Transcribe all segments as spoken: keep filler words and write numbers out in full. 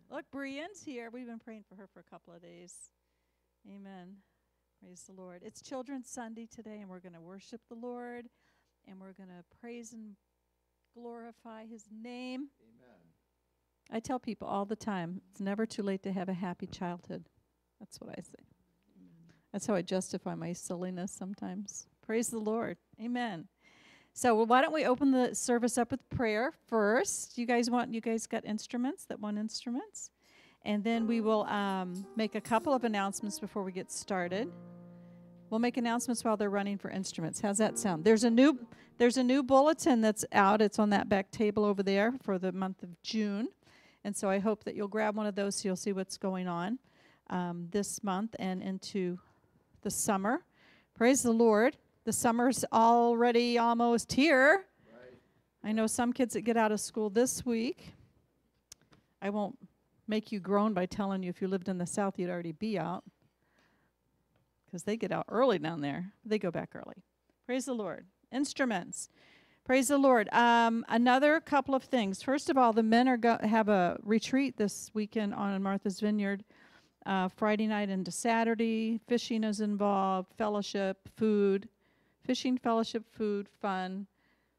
Look, Brienne's here. We've been praying for her for a couple of days. Amen. Praise the Lord. It's Children's Sunday today, and we're going to worship the Lord, and we're going to praise and glorify His name. Amen. I tell people all the time, it's never too late to have a happy childhood. That's what I say. That's how I justify my silliness sometimes. Praise the Lord. Amen. So well, why don't we open the service up with prayer first? You guys want? You guys got instruments that want instruments, and then we will um, make a couple of announcements before we get started. We'll make announcements while they're running for instruments. How's that sound? There's a new there's a new bulletin that's out. It's on that back table over there for the month of June, and so I hope that you'll grab one of those so you'll see what's going on um, this month and into the summer. Praise the Lord. The summer's already almost here. Right. I know some kids that get out of school this week. I won't make you groan by telling you if you lived in the South, you'd already be out. Because they get out early down there. They go back early. Praise the Lord. Instruments. Praise the Lord. Um, another couple of things. First of all, the men are go- have a retreat this weekend on Martha's Vineyard. Uh, Friday night into Saturday. Fishing is involved. Fellowship, food. Fishing, fellowship, food, fun.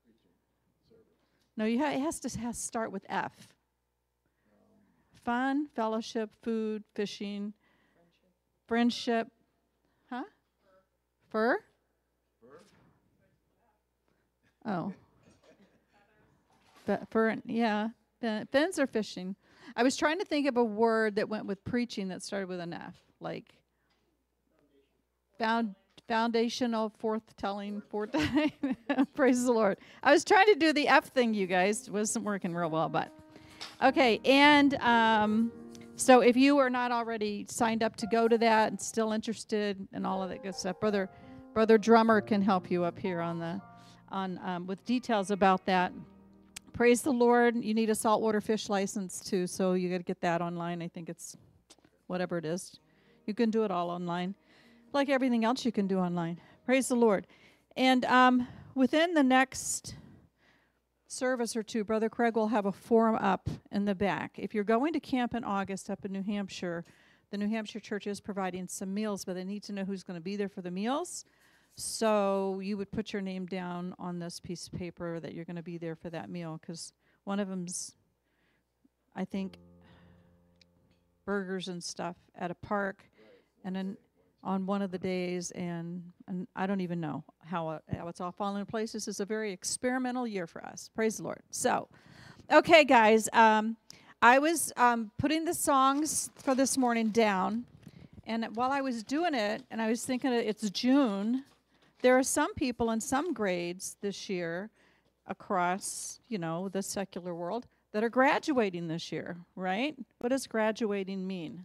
No, you ha- it has to has to start with F. Fun, fellowship, food, fishing, friendship. Huh? Fur? Fur? Oh. Fe- fur, and- yeah. Fin- Fins or fishing. I was trying to think of a word that went with preaching that started with an F, like found. Foundational, forth-telling, forth. Praise the Lord. I was trying to do the F thing, you guys. It wasn't working real well, but. Okay, and um, so if you are not already signed up to go to that and still interested in all of that good stuff, Brother Brother Drummer can help you up here on the, on um, with details about that. Praise the Lord. You need a saltwater fish license, too, so you got to get that online. I think it's whatever it is. You can do it all online. Like everything else you can do online. Praise the Lord. And um, within the next service or two, Brother Craig will have a form up in the back. If you're going to camp in August up in New Hampshire, the New Hampshire church is providing some meals, but they need to know who's going to be there for the meals. So you would put your name down on this piece of paper that you're going to be there for that meal, because one of them's, I think, burgers and stuff at a park, and then on one of the days, and, and I don't even know how, uh, how it's all falling in place. This is a very experimental year for us. Praise the Lord. So, okay, guys, um, I was um, putting the songs for this morning down, and while I was doing it, and I was thinking it's June, there are some people in some grades this year across, you know, the secular world that are graduating this year, right? What does graduating mean?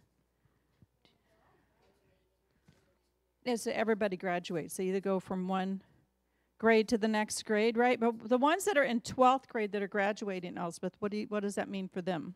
Is that everybody graduates. They either go from one grade to the next grade, right? But the ones that are in twelfth grade that are graduating, Elspeth, what do you, what does that mean for them?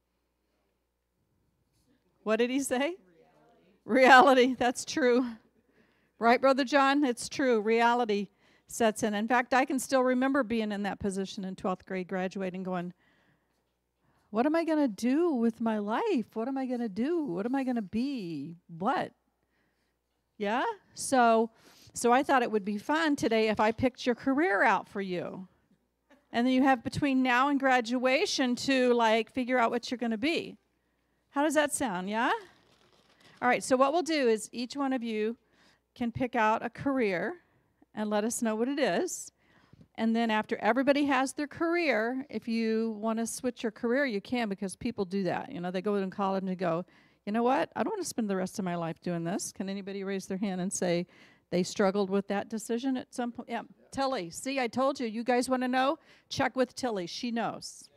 What did he say? Reality. Reality. That's true. Right, Brother John? It's true. Reality sets in. In fact, I can still remember being in that position in twelfth grade, graduating, going, what am I going to do with my life? What am I going to do? What am I going to be? What? Yeah? So so I thought it would be fun today if I picked your career out for you. And then you have between now and graduation to, like, figure out what you're going to be. How does that sound, yeah? All right, so what we'll do is each one of you can pick out a career and let us know what it is. And then after everybody has their career, if you want to switch your career, you can, because people do that. You know, they go in college and they go, you know what? I don't want to spend the rest of my life doing this. Can anybody raise their hand and say they struggled with that decision at some point? Yeah, yeah. Tilly. See, I told you. You guys want to know? Check with Tilly. She knows.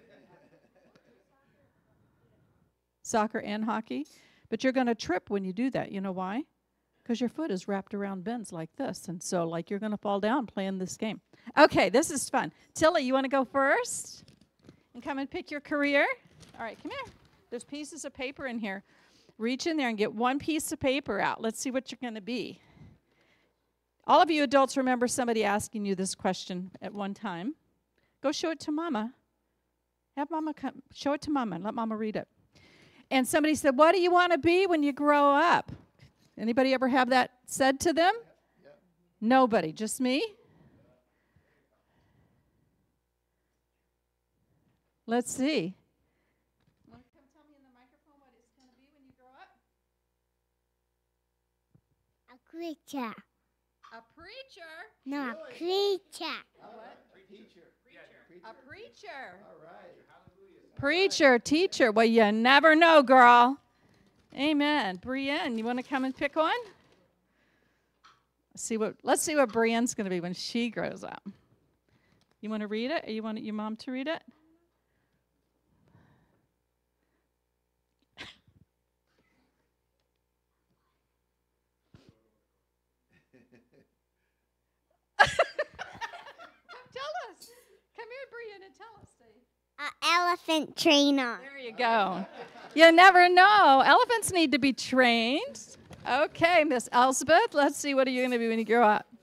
Soccer and hockey. But you're going to trip when you do that. You know why? Because your foot is wrapped around bends like this. And so, like, you're going to fall down playing this game. Okay, this is fun. Tilly, you want to go first? And come and pick your career? All right, come here. There's pieces of paper in here. Reach in there and get one piece of paper out. Let's see what you're going to be. All of you adults remember somebody asking you this question at one time. Go show it to Mama. Have Mama come. Show it to Mama and let Mama read it. And somebody said, what do you want to be when you grow up? Anybody ever have that said to them? Yep. Nobody, just me? Let's see. Want to come tell me in the microphone what it's going to be when you grow up? A creature. A preacher? No, a creature. A what? Preacher. A preacher. All right. Preacher, teacher. Well, you never know, girl. Amen. Brienne, you want to come and pick one? Let's see what let's see what Brienne's going to be when she grows up. You want to read it? Or you want your mom to read it? Tell us. Come here, Brienne, and tell us. An elephant trainer. There you go. You never know. Elephants need to be trained. Okay, Miss Elspeth, let's see, what are you going to be when you grow up?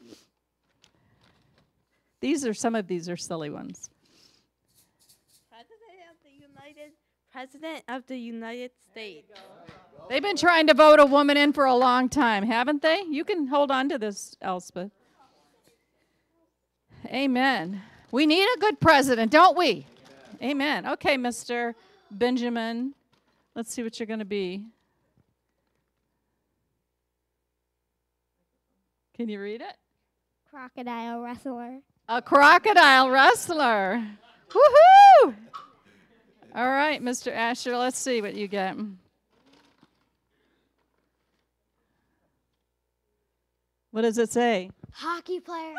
These are, some of these are silly ones. President of the United, President of the United States. They've been trying to vote a woman in for a long time, haven't they? You can hold on to this, Elspeth. Amen. We need a good president, don't we? Amen. Okay, Mister Benjamin, let's see what you're going to be. Can you read it? Crocodile wrestler. A crocodile wrestler. Woohoo! All right, Mister Asher, let's see what you get. What does it say? Hockey player.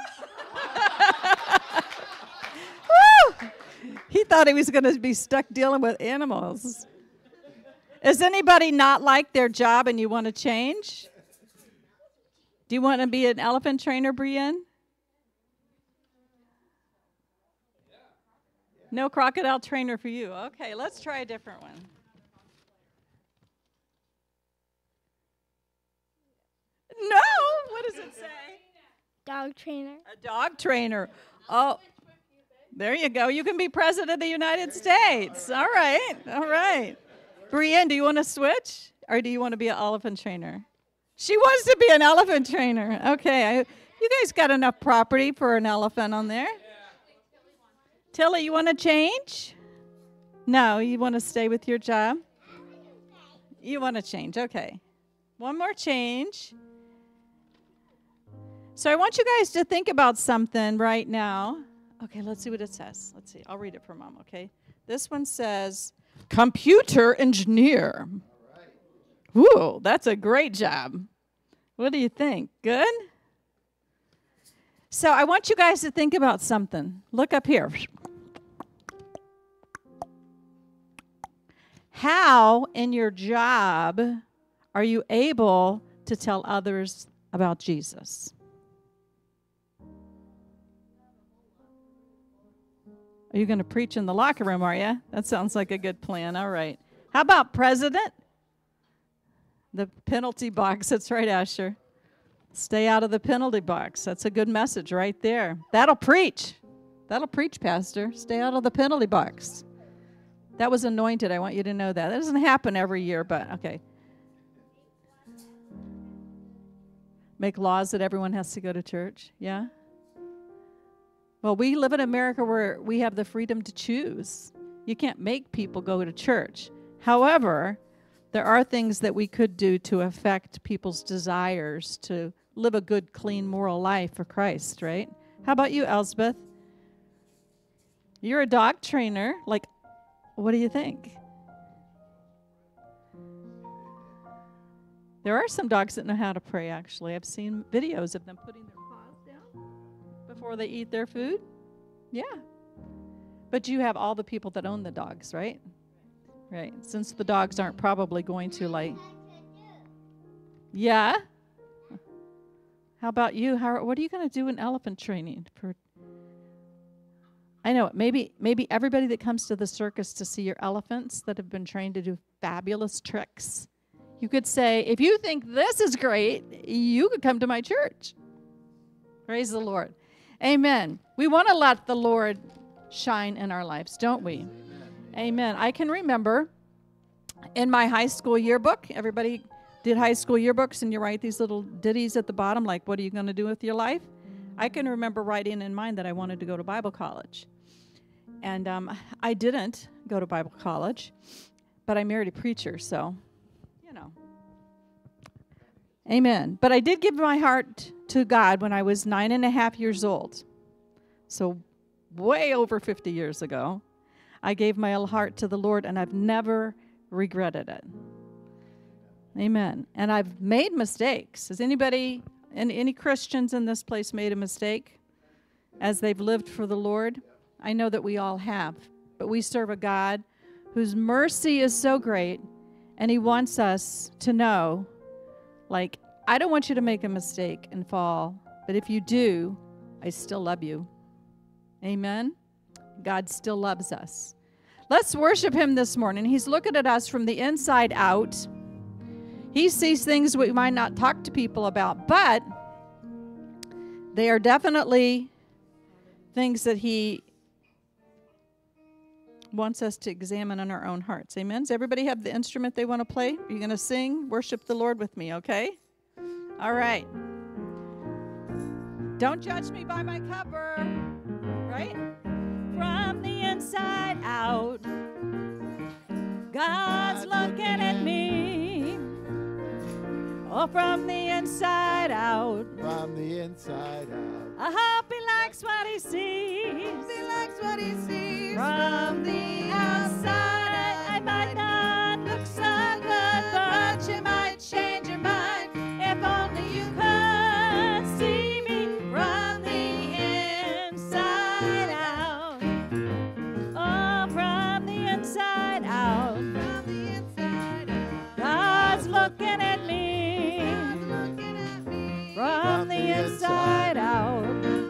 Woo! He thought he was going to be stuck dealing with animals. Is anybody not like their job and you want to change? Do you want to be an elephant trainer, Brienne? No crocodile trainer for you. Okay, let's try a different one. No, what does it say? Dog trainer. A dog trainer. Oh, there you go. You can be president of the United States. All right, all right. Brienne, do you want to switch? Or do you want to be an elephant trainer? She wants to be an elephant trainer. Okay, I, you guys got enough property for an elephant on there. Tilly, you want to change? No, you want to stay with your job? You want to change, okay. One more change. So I want you guys to think about something right now. Okay, let's see what it says. Let's see. I'll read it for Mom, okay? This one says, computer engineer. Woo, that's a great job. What do you think? Good? So I want you guys to think about something. Look up here. How in your job are you able to tell others about Jesus? Are you going to preach in the locker room, are you? That sounds like a good plan. All right. How about president? The penalty box. That's right, Asher. Stay out of the penalty box. That's a good message right there. That'll preach. That'll preach, Pastor. Stay out of the penalty box. That was anointed. I want you to know that. That doesn't happen every year, but okay. Make laws that everyone has to go to church. Yeah? Well, we live in America where we have the freedom to choose. You can't make people go to church. However, there are things that we could do to affect people's desires to live a good, clean, moral life for Christ, right? How about you, Elspeth? You're a dog trainer. Like, what do you think? There are some dogs that know how to pray, actually. I've seen videos of them putting their paws down before they eat their food. Yeah. But you have all the people that own the dogs, right? Right. Since the dogs aren't probably going to, like... Yeah? How about you? How, what are you going to do in elephant training? For? I know, maybe maybe everybody that comes to the circus to see your elephants that have been trained to do fabulous tricks, you could say, if you think this is great, you could come to my church. Praise the Lord. Amen. We want to let the Lord shine in our lives, don't we? Amen. Amen. I can remember in my high school yearbook, everybody did high school yearbooks, and you write these little ditties at the bottom, like, what are you going to do with your life? I can remember writing in mine that I wanted to go to Bible college. And um, I didn't go to Bible college, but I married a preacher, so, you know. Amen. But I did give my heart to God when I was nine and a half years old. So way over fifty years ago, I gave my heart to the Lord, and I've never regretted it. Amen. And I've made mistakes. Has anybody, and any Christians in this place made a mistake as they've lived for the Lord? I know that we all have, but we serve a God whose mercy is so great, and he wants us to know, like, I don't want you to make a mistake and fall, but if you do, I still love you. Amen? God still loves us. Let's worship him this morning. He's looking at us from the inside out. He sees things we might not talk to people about, but they are definitely things that he wants us to examine in our own hearts. Amen? Does everybody have the instrument they want to play? Are you going to sing? Worship the Lord with me, okay? All right. Don't judge me by my cover, right? From the inside out, God's looking at me. Oh, from the inside out. From the inside out. I hope he likes what he sees. He likes what he sees. From the outside, I might not look so good, but you might change your mind if only you could see me from the inside out. Oh, from the inside out. From the inside out. God's looking at me. God's looking at me. From the inside out.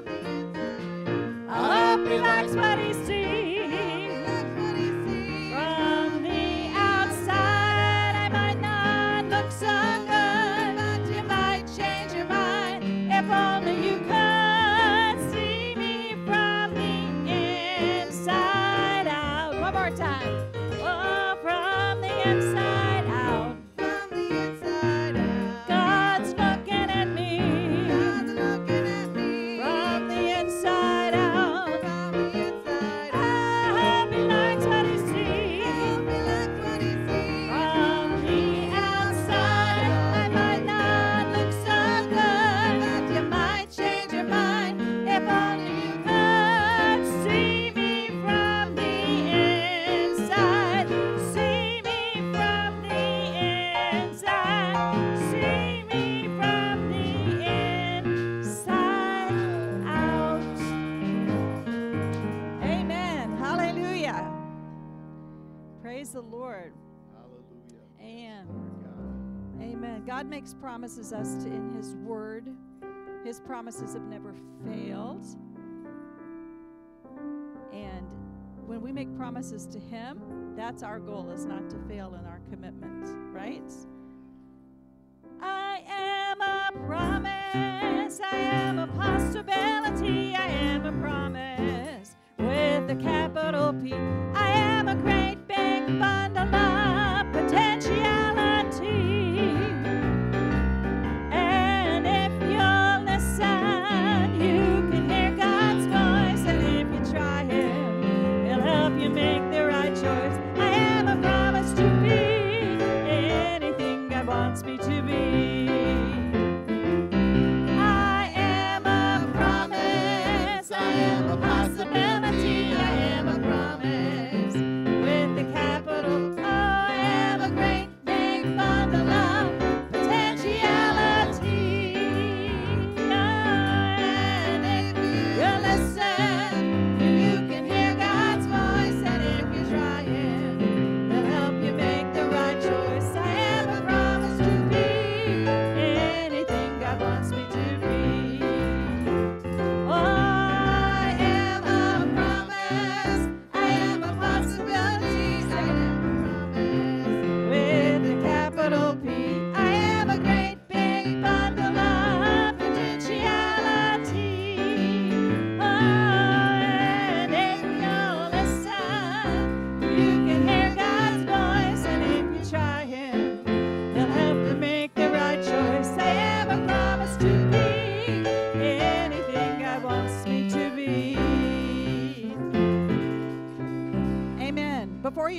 I hope he likes what he sees. That's what he sees. From the outside, I might not look so good, but you might change your mind if only you could see me from the inside out. One more time. Oh, from the inside out. From the inside out. God's looking at me. God's looking at me. From the inside out. From the inside out. I hope he likes what he sees. Hope he likes what he sees. From the outside, I might not look so good, but you might change your mind if only you could see me from the inside. See me from the inside. See me from the inside out. Amen. Hallelujah. Praise the Lord. Hallelujah. And God. amen. God makes promises us to in his word. His promises have never failed. And when we make promises to him, that's our goal, is not to fail in our commitment, right? I am a promise. I am a possibility. I am a promise with a capital P. I am a great big bundle of potentiality. And if you'll listen, you can hear God's voice. And if you try him, he'll help you make the right choice. I am a promise to be anything God wants me to be. I am a promise. I am a possibility. I am a promise with the capital O. I am a great big bundle of potentiality. And if you listen, you can hear God's voice. And if you try him, he'll help you make the right choice. I am a promise to be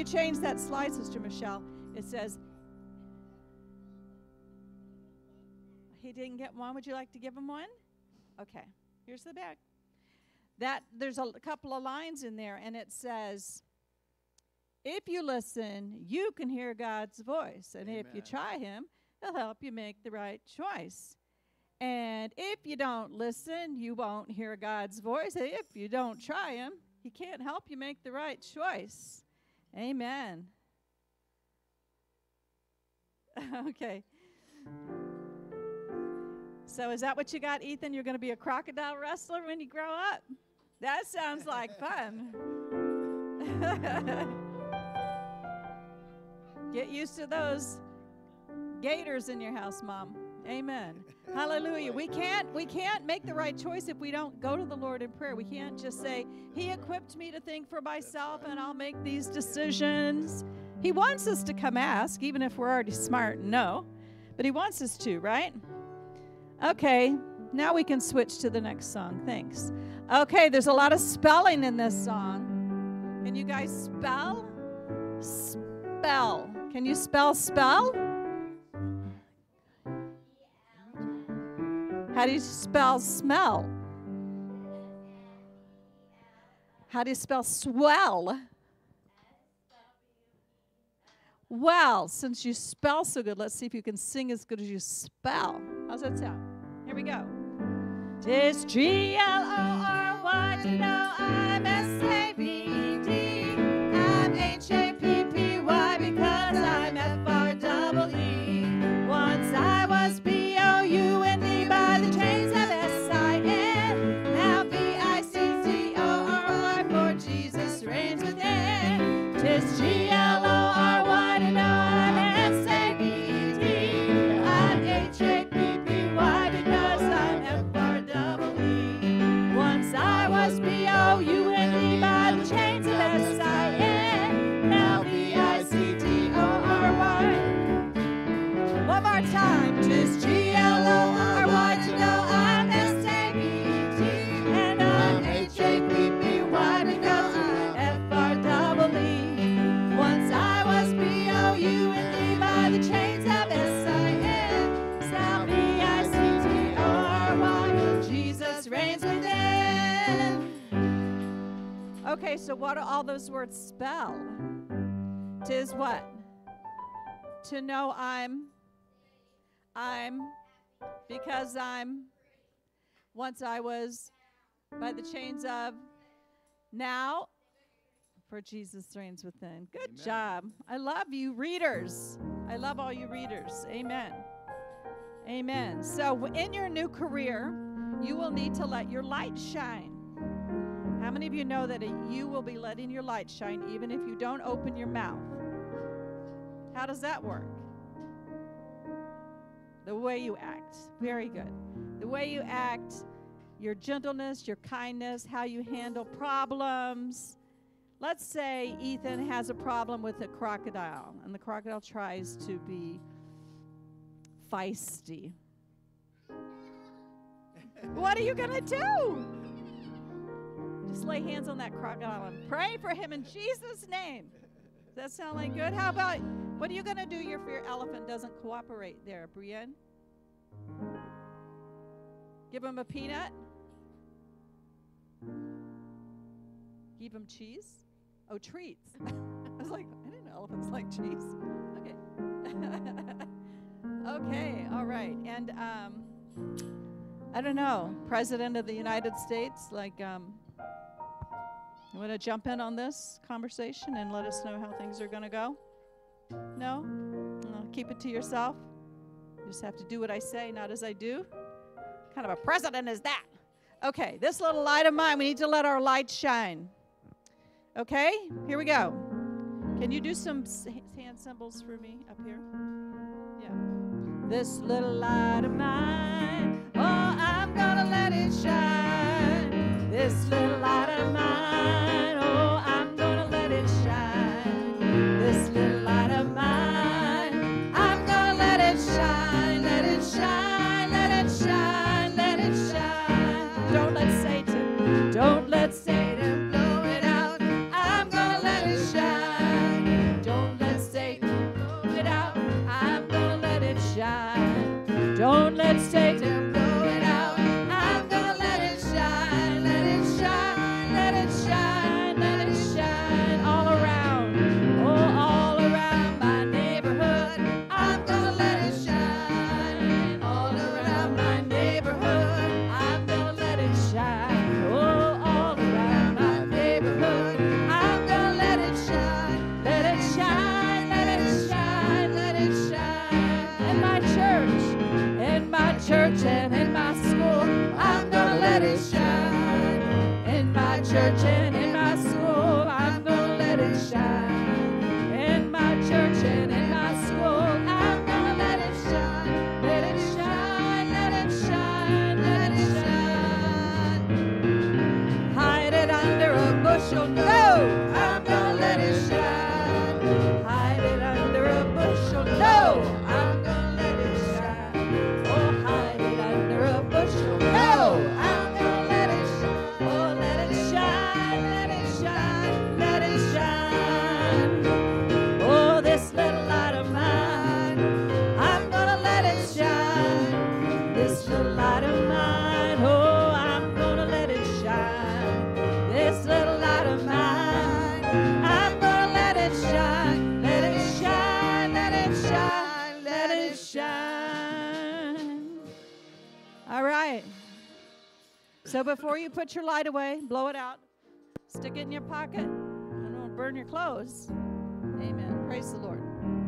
you change that slide, Sister Michelle, it says, he didn't get one. Would you like to give him one? Okay. Here's the back. That there's a couple of lines in there, and it says, if you listen, you can hear God's voice. And if you Amen. try him, he'll help you make the right choice. And if you don't listen, you won't hear God's voice. And if you don't try him, he can't help you make the right choice. Amen. Okay. So is that what you got, Ethan? You're going to be a crocodile wrestler when you grow up? That sounds like fun. Get used to those gators in your house, Mom. Amen. Hallelujah. We can't we can't make the right choice if we don't go to the Lord in prayer. We can't just say, he equipped me to think for myself and I'll make these decisions. He wants us to come ask, even if we're already smart and know. But he wants us to, right? Okay, now we can switch to the next song. Thanks. Okay, there's a lot of spelling in this song. Can you guys spell? Spell. Can you spell spell? How do you spell smell? How do you spell swell? Well, since you spell so good, let's see if you can sing as good as you spell. How's that sound? Here we go. It's G L O R Y, you know I'm S A V D. I'm H A P P Y because I'm F R double E. Once I was B O U N D by the chains of S I N. Now B I C T O R Y for Jesus reigns within. 'Tis G L O R Y, you know I'm S A V D. I'm H A P P Y because I'm F R double E. Once I was B O U N D by the chains of S I N. Now B I C T O R Y. One more time. 'Tis G L O R Y, to know I'm S A V D. And I'm H A P P Y because I'm F R double E. Once I was B O U N D by the chains of S I N. Now B I C T O R Y. Jesus reigns within. Okay, so what do all those words spell? 'Tis what? To know I'm, I'm, because I'm, once I was by the chains of, now, for Jesus reigns within. Good Amen. job. I love you readers. I love all you readers. Amen. Amen. So w- in your new career, you will need to let your light shine. How many of you know that it, you will be letting your light shine even if you don't open your mouth? How does that work? The way you act. Very good. The way you act, your gentleness, your kindness, how you handle problems. Let's say Ethan has a problem with a crocodile, and the crocodile tries to be feisty. What are you going to do? Just lay hands on that crocodile and pray for him in Jesus' name. Does that sound like good? How about, what are you going to do if your elephant doesn't cooperate there, Brienne? Give him a peanut? Give him cheese? Oh, treats. I was like, I didn't know elephants like cheese. Okay. Okay, all right. And um, I don't know, President of the United States, like, um, you want to jump in on this conversation and let us know how things are going to go? No? No? Keep it to yourself? You just have to do what I say, not as I do? What kind of a president is that? Okay, this little light of mine, we need to let our light shine. Okay, here we go. Can you do some s- hand symbols for me up here? Yeah. This little light of mine, oh, I'm gonna let it shine. This little light of mine, oh, I'm gonna let it shine. This little light of mine, I'm gonna let it shine, let it shine, let it shine, let it shine. Don't let Satan, don't let Satan blow it out. I'm gonna let it shine. So before you put your light away, blow it out, stick it in your pocket, and it'll burn your clothes. Amen. Praise the Lord.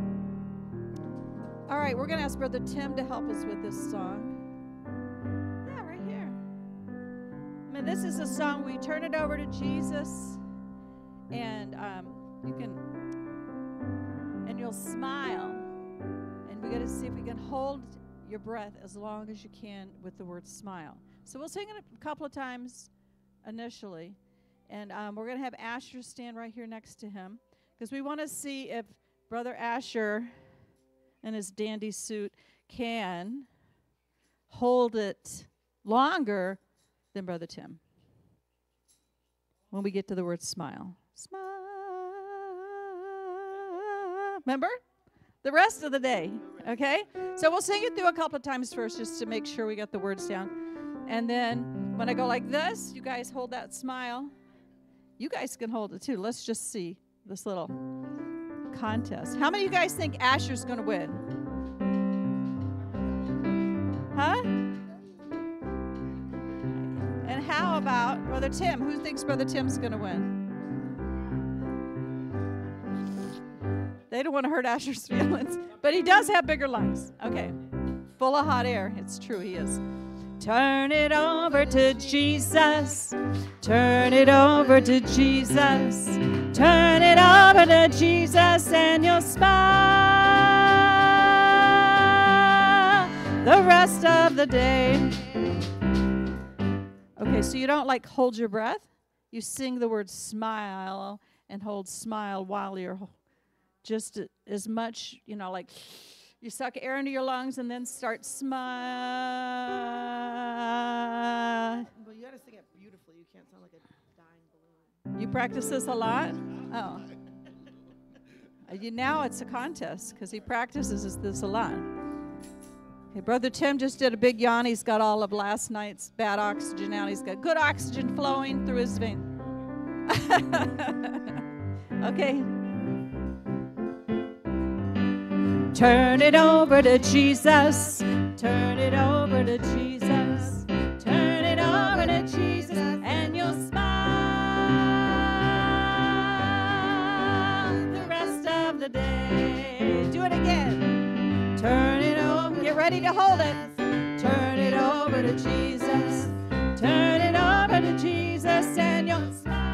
All right, we're going to ask Brother Tim to help us with this song. Yeah, right here. I mean, this is a song we turn it over to Jesus, and um, you can, and you'll smile, and we got to see if we can hold your breath as long as you can with the word smile. So we'll sing it a couple of times initially, and um, we're going to have Asher stand right here next to him, because we want to see if Brother Asher in his dandy suit can hold it longer than Brother Tim when we get to the word smile. Smile. Remember? The rest of the day, okay? So we'll sing it through a couple of times first just to make sure we got the words down. And then when I go like this, you guys hold that smile. You guys can hold it too. Let's just see this little contest. How many of you guys think Asher's going to win? Huh? And how about Brother Tim? Who thinks Brother Tim's going to win? They don't want to hurt Asher's feelings, but he does have bigger lungs. Okay. Full of hot air. It's true, he is. Turn it over to Jesus. Turn it over to Jesus. Turn it over to Jesus and you'll smile the rest of the day. Okay, so you don't like hold your breath. You sing the word smile and hold smile while you're just as much, you know, like you suck air into your lungs and then start smile. Well, you got to sing it beautifully. You can't sound like a dying balloon. You practice this a lot? Oh. Uh, you, now it's a contest because he practices this a lot. Okay, Brother Tim just did a big yawn. He's got all of last night's bad oxygen now. He's got good oxygen flowing through his veins. Okay. Turn it over to Jesus. Turn it over to Jesus. Turn it over to Jesus, and you'll smile the rest of the day. Do it again. Turn it over. Get ready to hold it. Turn it over to Jesus. Turn it over to Jesus, and you'll smile.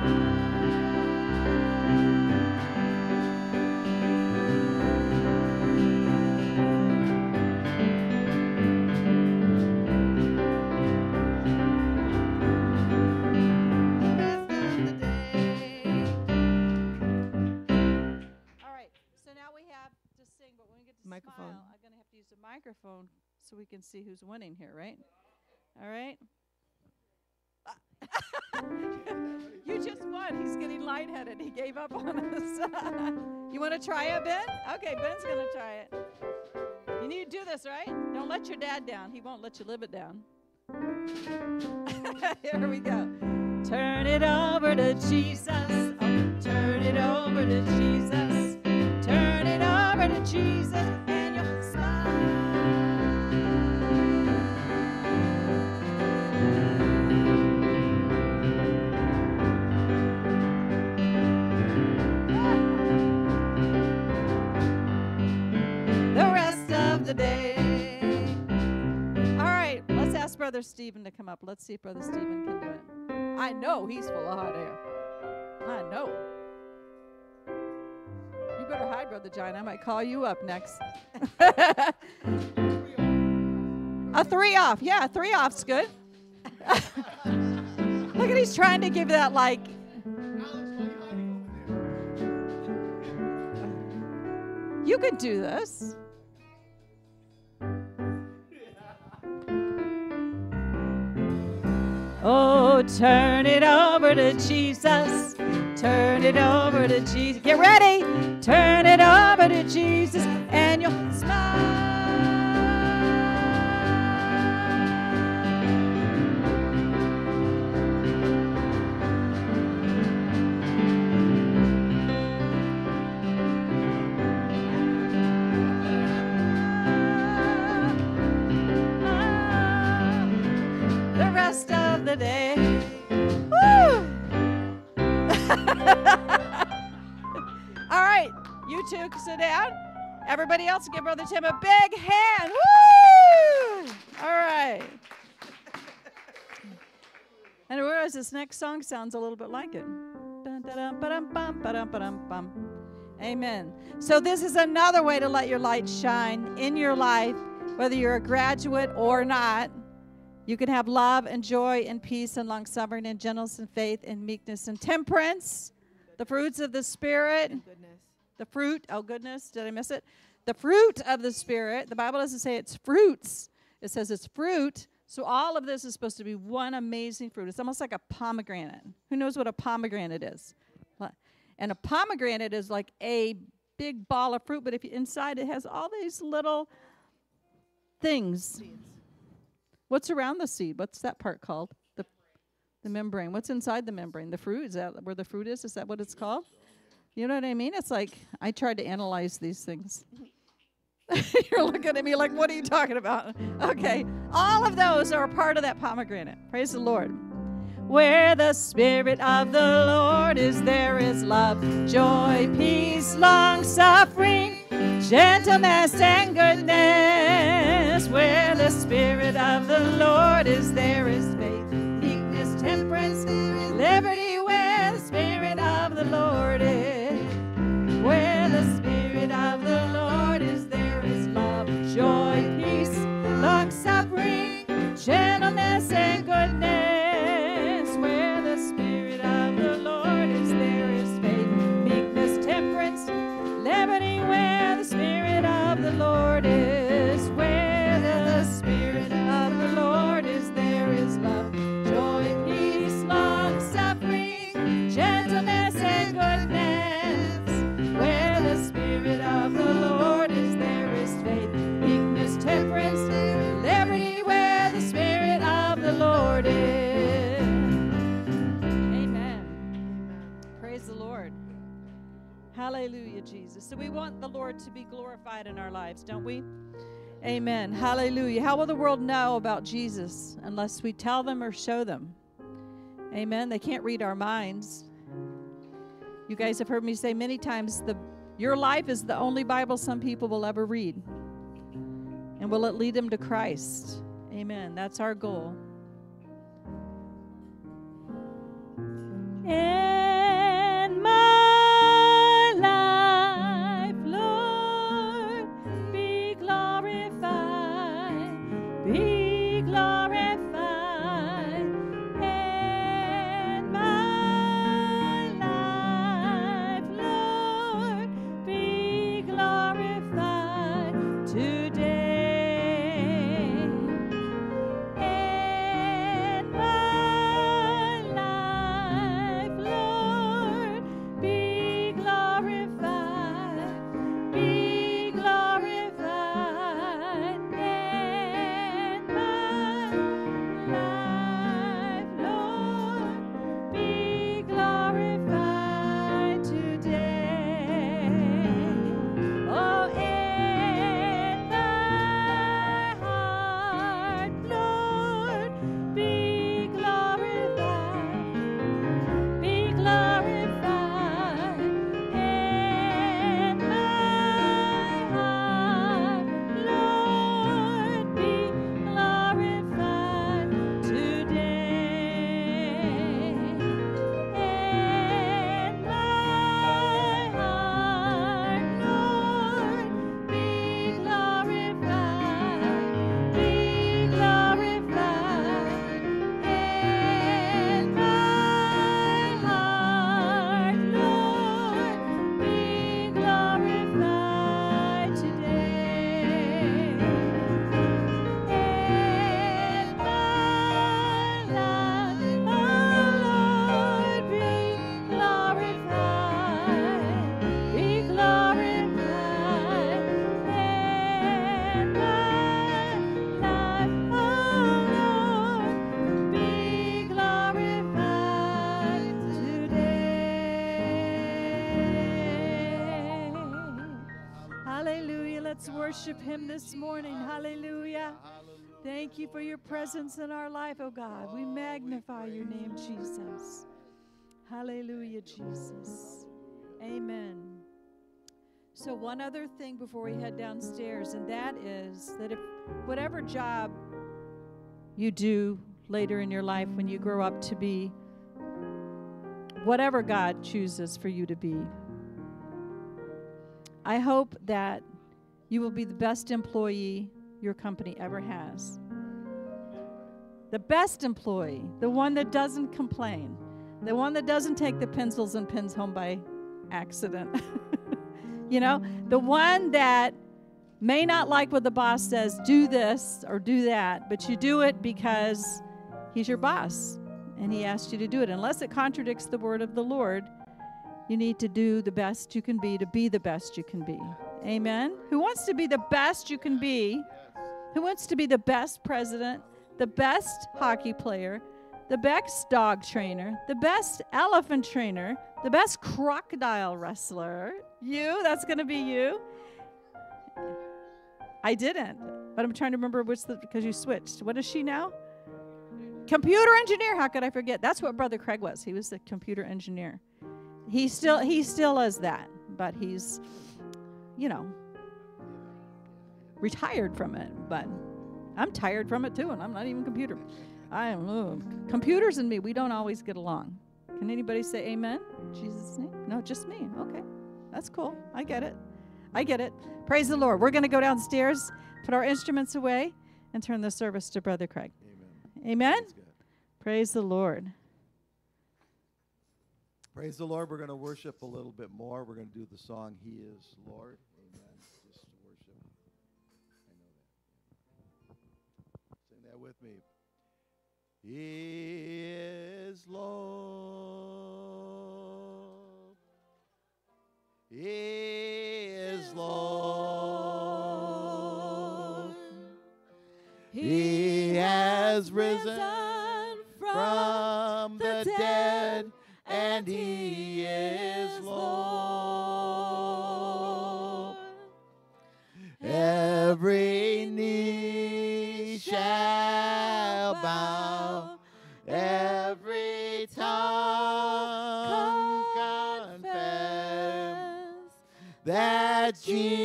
Microphone. Smile, I'm going to have to use a microphone so we can see who's winning here, right? All right. You just won. He's getting lightheaded. He gave up on us. You want to try it, Ben? Okay, Ben's going to try it. You need to do this, right? Don't let your dad down. He won't let you live it down. Here we go. Turn it over to Jesus. Oh, turn it over to Jesus. Turn it over to Jesus, and you'll smile. The rest of the day. All right, let's ask Brother Stephen to come up. Let's see if Brother Stephen can do it. I know he's full of hot air. I know. You better hide, Brother John. I might call you up next. A three off. Yeah, a three off's good. Look at he's trying to give that like. You could do this. Oh, turn it over to Jesus. Turn it over to Jesus. Get ready. Turn it over to Jesus, and you'll smile. The rest of the the day. Woo! All right, you two can sit down. Everybody else, give Brother Tim a big hand. Woo! All right. And I realize this next song sounds a little bit like it. Amen. So this is another way to let your light shine in your life, whether you're a graduate or not. You can have love and joy and peace and long-suffering and gentleness and faith and meekness and temperance, the fruits of the Spirit. Goodness. The fruit, oh goodness, did I miss it? The fruit of the Spirit. The Bible doesn't say it's fruits. It says it's fruit. So all of this is supposed to be one amazing fruit. It's almost like a pomegranate. Who knows what a pomegranate is? And a pomegranate is like a big ball of fruit, but if you, inside it has all these little things. Seeds. What's around the seed? What's that part called? The the membrane. What's inside the membrane? The fruit? Is that where the fruit is? Is that what it's called? You know what I mean? It's like I tried to analyze these things. You're looking at me like, what are you talking about? Okay. All of those are a part of that pomegranate. Praise the Lord. Where the Spirit of the Lord is, there is love, joy, peace, long-suffering, gentleness, and goodness. Where the Spirit of the Lord is, there is faith, meekness, temperance, liberty. Where the Spirit of the Lord is, where the Spirit of the Lord is, there is love, joy, peace, long-suffering, gentleness, and goodness. Where the Spirit of the Lord is, there is faith, meekness, temperance, liberty. Where the Spirit of the Lord is, where the Spirit of the Lord is, there is love, joy, peace, long-suffering, gentleness, and goodness. Where the Spirit of the Lord is, there is faith, meekness, temperance, liberty. Where the Spirit of the Lord is. The Lord. Hallelujah, Jesus. So we want the Lord to be glorified in our lives, don't we? Amen. Hallelujah. How will the world know about Jesus unless we tell them or show them? Amen. They can't read our minds. You guys have heard me say many times, the your life is the only Bible some people will ever read. And will it lead them to Christ? Amen. That's our goal. In my life, Lord, be glorified, be glorified. In my life, Lord, be glorified today. Let's worship him this morning. Hallelujah. Hallelujah. Thank you for your presence in our life, oh God. We magnify your name, Jesus. Hallelujah, Jesus. Amen. So one other thing before we head downstairs, and that is that if whatever job you do later in your life when you grow up to be whatever God chooses for you to be, I hope that you will be the best employee your company ever has. The best employee, the one that doesn't complain, the one that doesn't take the pencils and pens home by accident. You know, the one that may not like what the boss says, do this or do that, but you do it because he's your boss and he asked you to do it. Unless it contradicts the word of the Lord, you need to do the best you can be to be the best you can be. Amen? Who wants to be the best you can be? Who wants to be the best president, the best hockey player, the best dog trainer, the best elephant trainer, the best crocodile wrestler? You? That's going to be you? I didn't, but I'm trying to remember which, the, because you switched. What is she now? Computer engineer. How could I forget? That's what Brother Craig was. He was the computer engineer. He still, he still is that, but he's, you know, retired from it. But I'm tired from it too, and I'm not even computer. I am oh, computers and me. We don't always get along. Can anybody say amen? In Jesus' name? No, just me. Okay, that's cool. I get it. I get it. Praise the Lord. We're going to go downstairs, put our instruments away, and turn the service to Brother Craig. Amen. Amen? Praise God. Praise the Lord. Praise the Lord. We're going to worship a little bit more. We're going to do the song, He is Lord. Amen. Just worship. I know that. Sing that with me. He is Lord. He is Lord. He has risen from the dead, and He is Lord. Every knee shall bow, every tongue confess that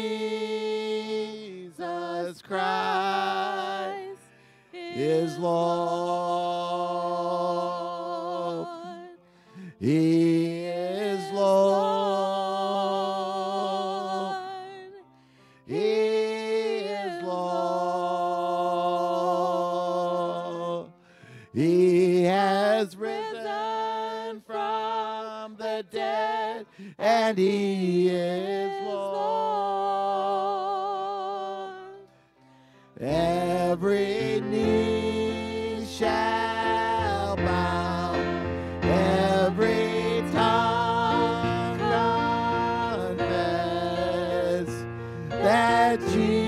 Jesus Christ is Lord. He is Lord. He is Lord. He has risen from the dead, and He is Lord. Every knee shall bow, every tongue confess that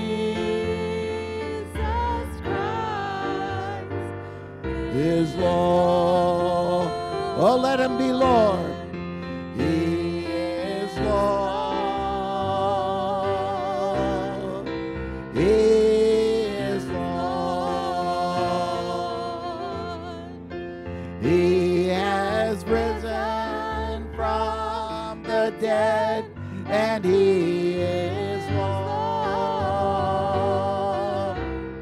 Jesus Christ is Lord. Oh, let Him be Lord. He is Lord. He is Lord. He has risen from the dead, and He is Lord.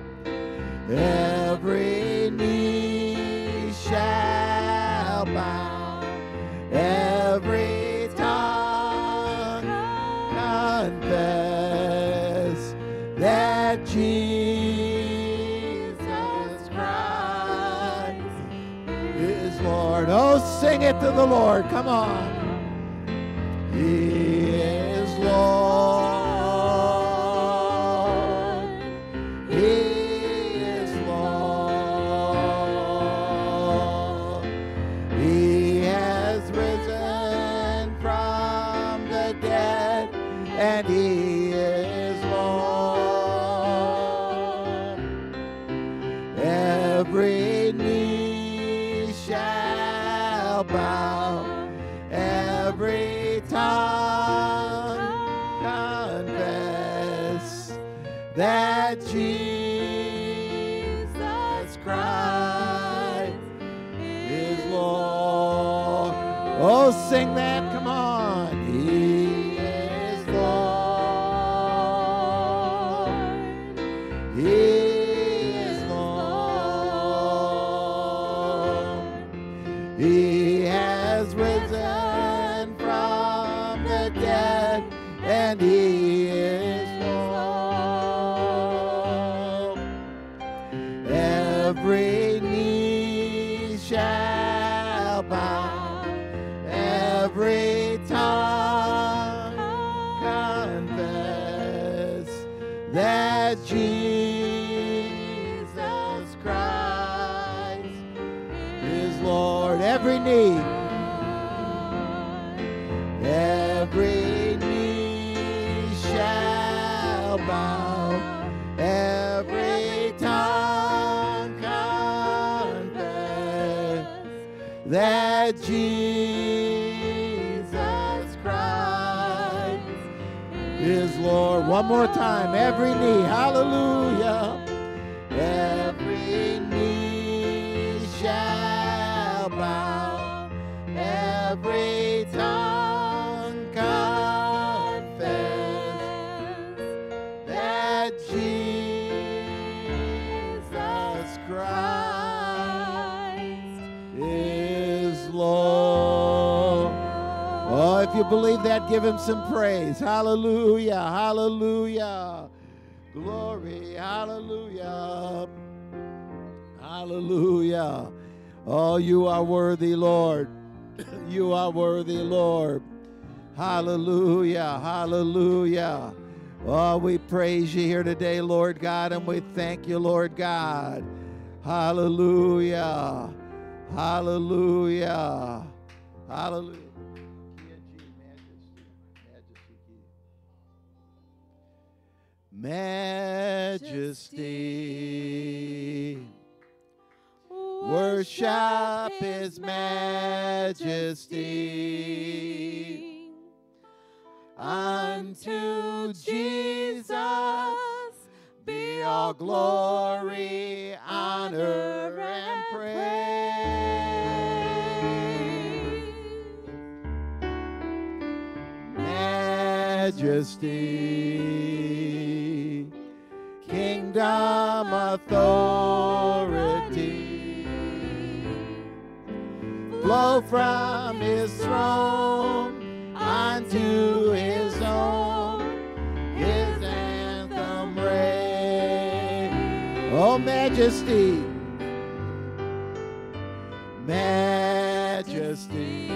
Every knee shall bow, every tongue confess that Jesus Christ is Lord. Oh, sing it to the Lord. Come on. He is Lord. He is Lord. He has risen from the dead, and He is Lord. Every knee shall bow, every tongue confess that Jesus Christ is Lord. Oh, sing that, come on. He is Lord. He is Lord. He has risen from the dead, and he is Lord. Every knee shall bow, every tongue confess that Jesus Christ is Lord. Every knee, every knee shall bow, every tongue confess that Jesus Christ is Lord. One more time, every knee, hallelujah. Every knee shall bow, every tongue confess that Jesus Christ is Lord. Oh, if you believe that, give him some praise. Hallelujah, hallelujah. Glory, hallelujah. Hallelujah. Oh, you are worthy, Lord. You are worthy, Lord. Hallelujah, hallelujah. Oh, we praise you here today, Lord God, and we thank you, Lord God. Hallelujah, hallelujah, hallelujah. Majesty, worship his majesty. Unto Jesus be all glory, honor, and praise. Majesty, kingdom, authority, flow from his throne unto his own, his anthem reign. Oh, majesty, majesty,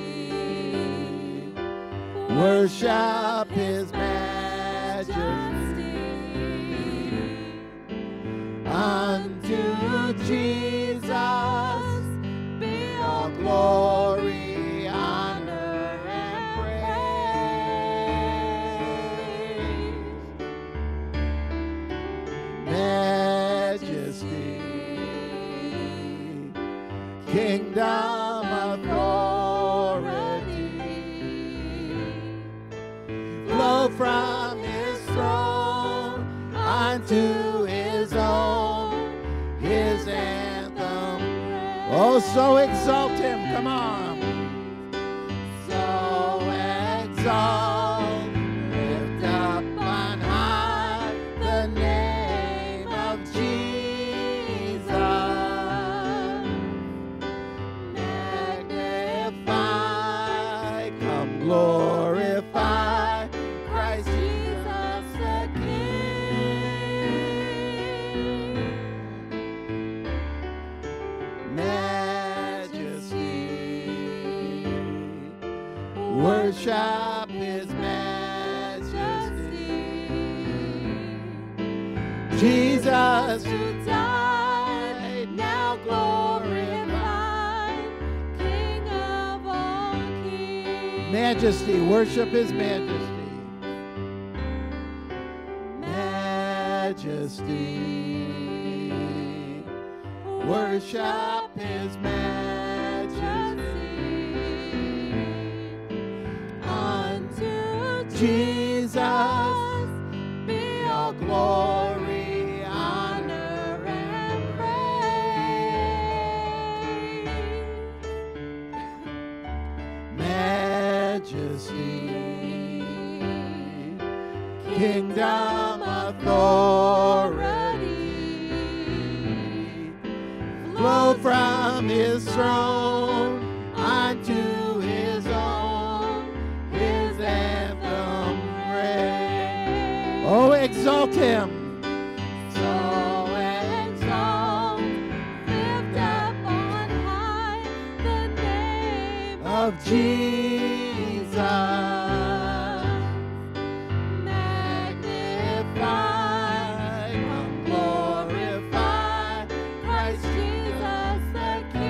worship his majesty. Unto Jesus be all glory, honor, and praise. Majesty, kingdom, authority, flow from his throne unto his own, his anthem. Oh, so exalt him, come on. So exalt, lift up on high the name of Jesus. Magnify, come glorify Christ Jesus the King. Majesty, worship his majesty. Jesus who died, now glorified, King of all kings. Majesty, worship his majesty. Majesty, worship his majesty. Unto Jesus be all glory, honor, and praise. kingdom authority flow from his throne unto his own, his anthem reign. Oh, exalt him. So exalt, lift up on high the name Of Jesus. magnify, come glorify Christ Jesus the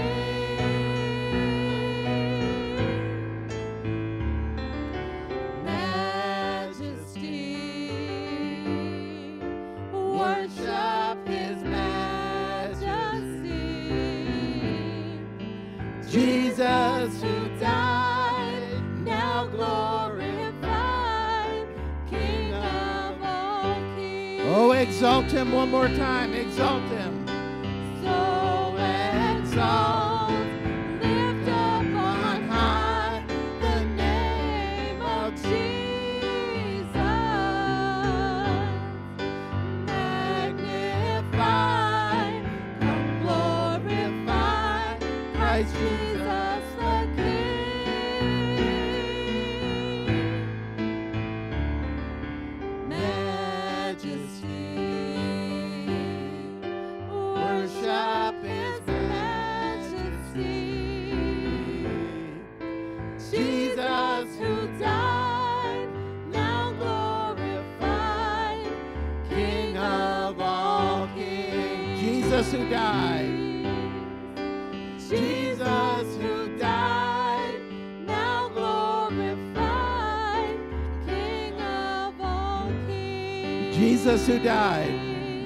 King. Majesty, worship his majesty. Jesus who died, now glorified, King of all kings. Oh, exalt him one more time. Exalt him. So exalt, lift up on high the name of Jesus. Magnify, come glorify Christ Jesus the King. Majesty, worship his majesty. Jesus who died, now glorified, King of all kings. Jesus who died. Jesus who died, now glorified, King of all kings. Jesus who died.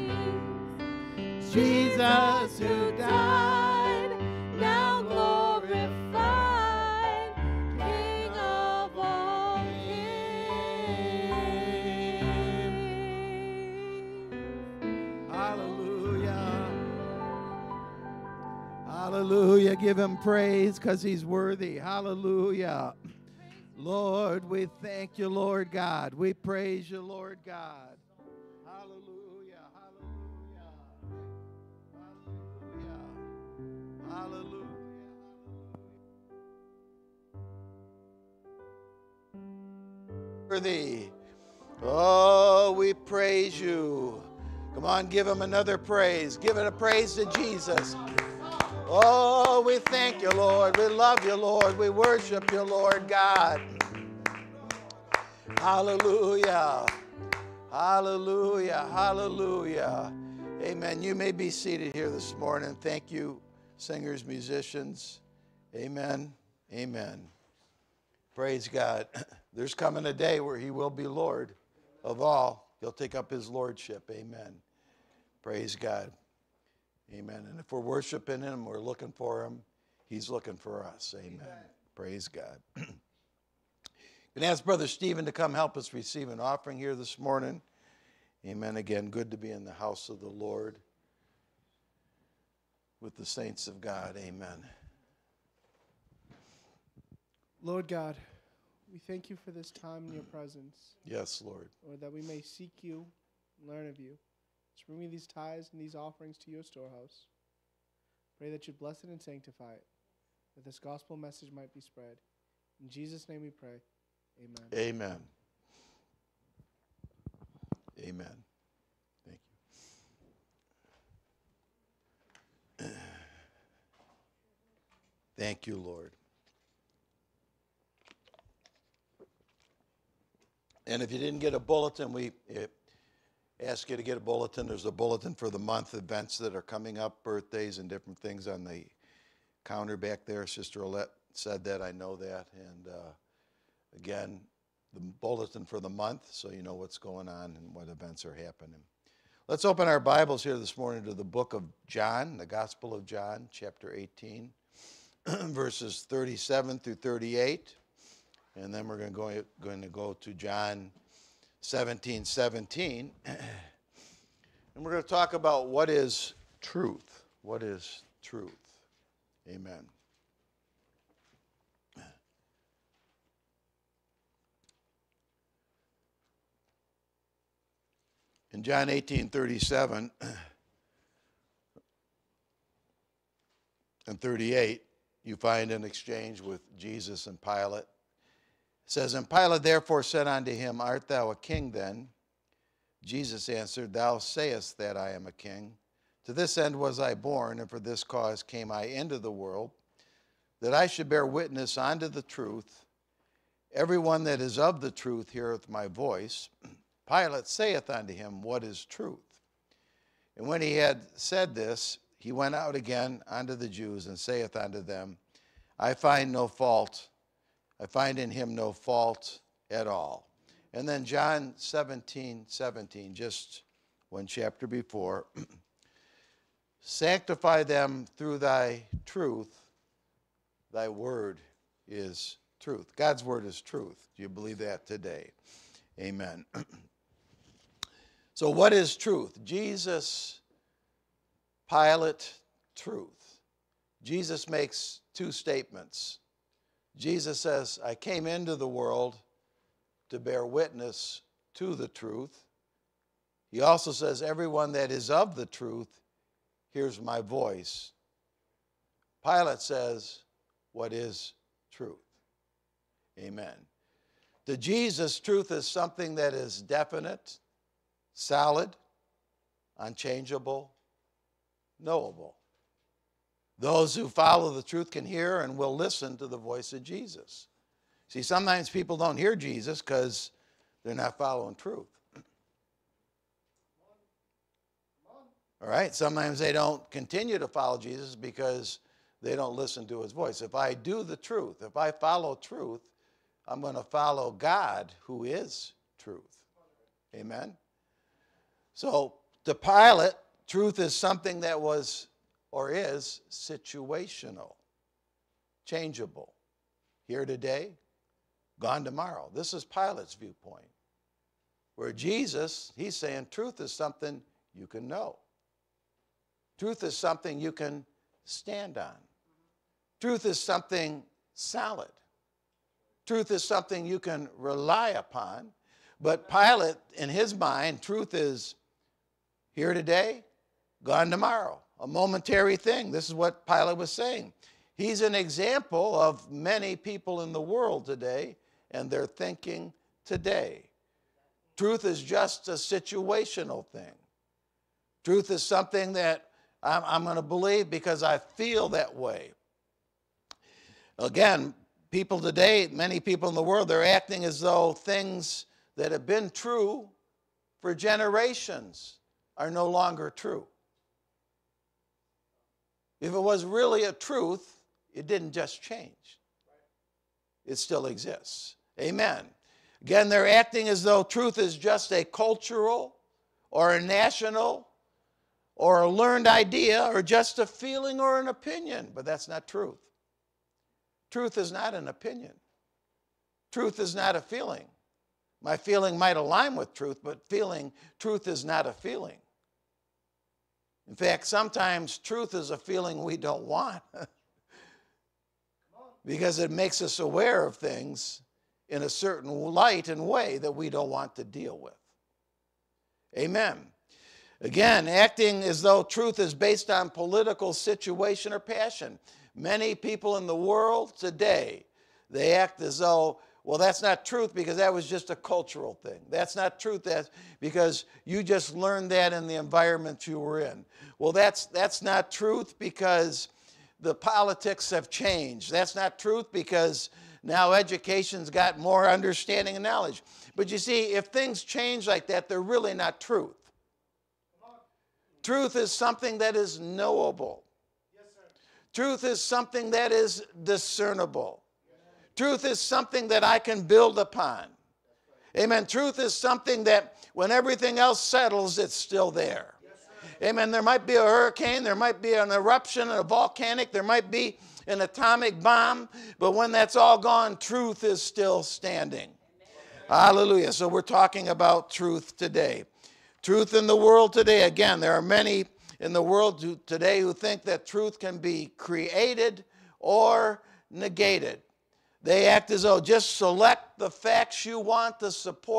Jesus who died, now glorified, King of all kings. Hallelujah. Hallelujah. Give him praise because he's worthy. Hallelujah. Lord, we thank you, Lord God. We praise you, Lord God. Hallelujah. Hallelujah. Hallelujah. Hallelujah. Worthy. Oh, we praise you. Come on, give him another praise. Give it a praise to Jesus. Oh, we thank you, Lord. We love you, Lord. We worship you, Lord God. Hallelujah. Hallelujah. Hallelujah. Amen. You may be seated here this morning. Thank you, singers, musicians. Amen. Amen. Praise God. There's coming a day where he will be Lord of all. He'll take up his lordship. Amen. Praise God. Amen. And if we're worshiping him, we're looking for him, he's looking for us. Amen. Amen. Praise God. Can I ask Brother Stephen to come help us receive an offering here this morning? Amen. Again, good to be in the house of the Lord with the saints of God. Amen. Lord God, we thank you for this time in your presence. Yes, Lord. Lord, that we may seek you and learn of you. Just bring me these tithes and these offerings to your storehouse. Pray that you bless it and sanctify it, that this gospel message might be spread. In Jesus' name we pray. Amen. Amen. Amen. Thank you. Thank you, Lord. And if you didn't get a bulletin, we ask you to get a bulletin. There's a bulletin for the month, events that are coming up, birthdays and different things on the counter back there. Sister Olette said that. I know that. And uh, again, the bulletin for the month, so you know what's going on and what events are happening. Let's open our Bibles here this morning to the book of John, the Gospel of John, chapter eighteen, verses thirty-seven through thirty-eight. And then we're going to go, going to go to John seventeen seventeen. And we're going to talk about what is truth. What is truth? Amen. In John eighteen thirty-seven and thirty-eight, you find an exchange with Jesus and Pilate. It says, and Pilate therefore said unto him, art thou a king then? Jesus answered, thou sayest that I am a king. To this end was I born, and for this cause came I into the world, that I should bear witness unto the truth. Everyone that is of the truth heareth my voice. Pilate saith unto him, what is truth? And when he had said this, he went out again unto the Jews, and saith unto them, I find no fault. I find in him no fault at all. And then John seventeen seventeen, just one chapter before, sanctify them through thy truth. Thy word is truth. God's word is truth. Do you believe that today? Amen. So what is truth? Jesus, Pilate, truth. Jesus makes two statements. Jesus says, I came into the world to bear witness to the truth. He also says, everyone that is of the truth hears my voice. Pilate says, what is truth? Amen. To Jesus, truth is something that is definite, solid, unchangeable, knowable. Those who follow the truth can hear and will listen to the voice of Jesus. See, sometimes people don't hear Jesus because they're not following truth. All right? Sometimes they don't continue to follow Jesus because they don't listen to his voice. If I do the truth, if I follow truth, I'm going to follow God, who is truth. Amen? So, to Pilate, truth is something that was or is situational, changeable. Here today, gone tomorrow. This is Pilate's viewpoint. Where Jesus, he's saying truth is something you can know. Truth is something you can stand on. Truth is something solid. Truth is something you can rely upon. But Pilate, in his mind, truth is here today, gone tomorrow. A momentary thing. This is what Pilate was saying. He's an example of many people in the world today and their thinking today. Truth is just a situational thing. Truth is something that I'm, I'm going to believe because I feel that way. Again, people today, many people in the world, they're acting as though things that have been true for generations are no longer true. If it was really a truth, it didn't just change. It still exists. Amen. Again, they're acting as though truth is just a cultural or a national or a learned idea or just a feeling or an opinion, but that's not truth. Truth is not an opinion. Truth is not a feeling. My feeling might align with truth, but feeling, truth is not a feeling. In fact, sometimes truth is a feeling we don't want because it makes us aware of things in a certain light and way that we don't want to deal with. Amen. Again, acting as though truth is based on political situation or passion. Many people in the world today, they act as though, well, that's not truth because that was just a cultural thing. That's not truth that's because you just learned that in the environment you were in. Well, that's, that's not truth because the politics have changed. That's not truth because now education's got more understanding and knowledge. But you see, if things change like that, they're really not truth. Truth is something that is knowable. Yes, sir. Truth is something that is discernible. Truth is something that I can build upon. Amen. Truth is something that when everything else settles, it's still there. Amen. There might be a hurricane, there might be an eruption, a volcanic, there might be an atomic bomb, but when that's all gone, truth is still standing. Hallelujah. So we're talking about truth today. Truth in the world today. Again, there are many in the world who, today who think that truth can be created or negated. They act as though just select the facts you want to support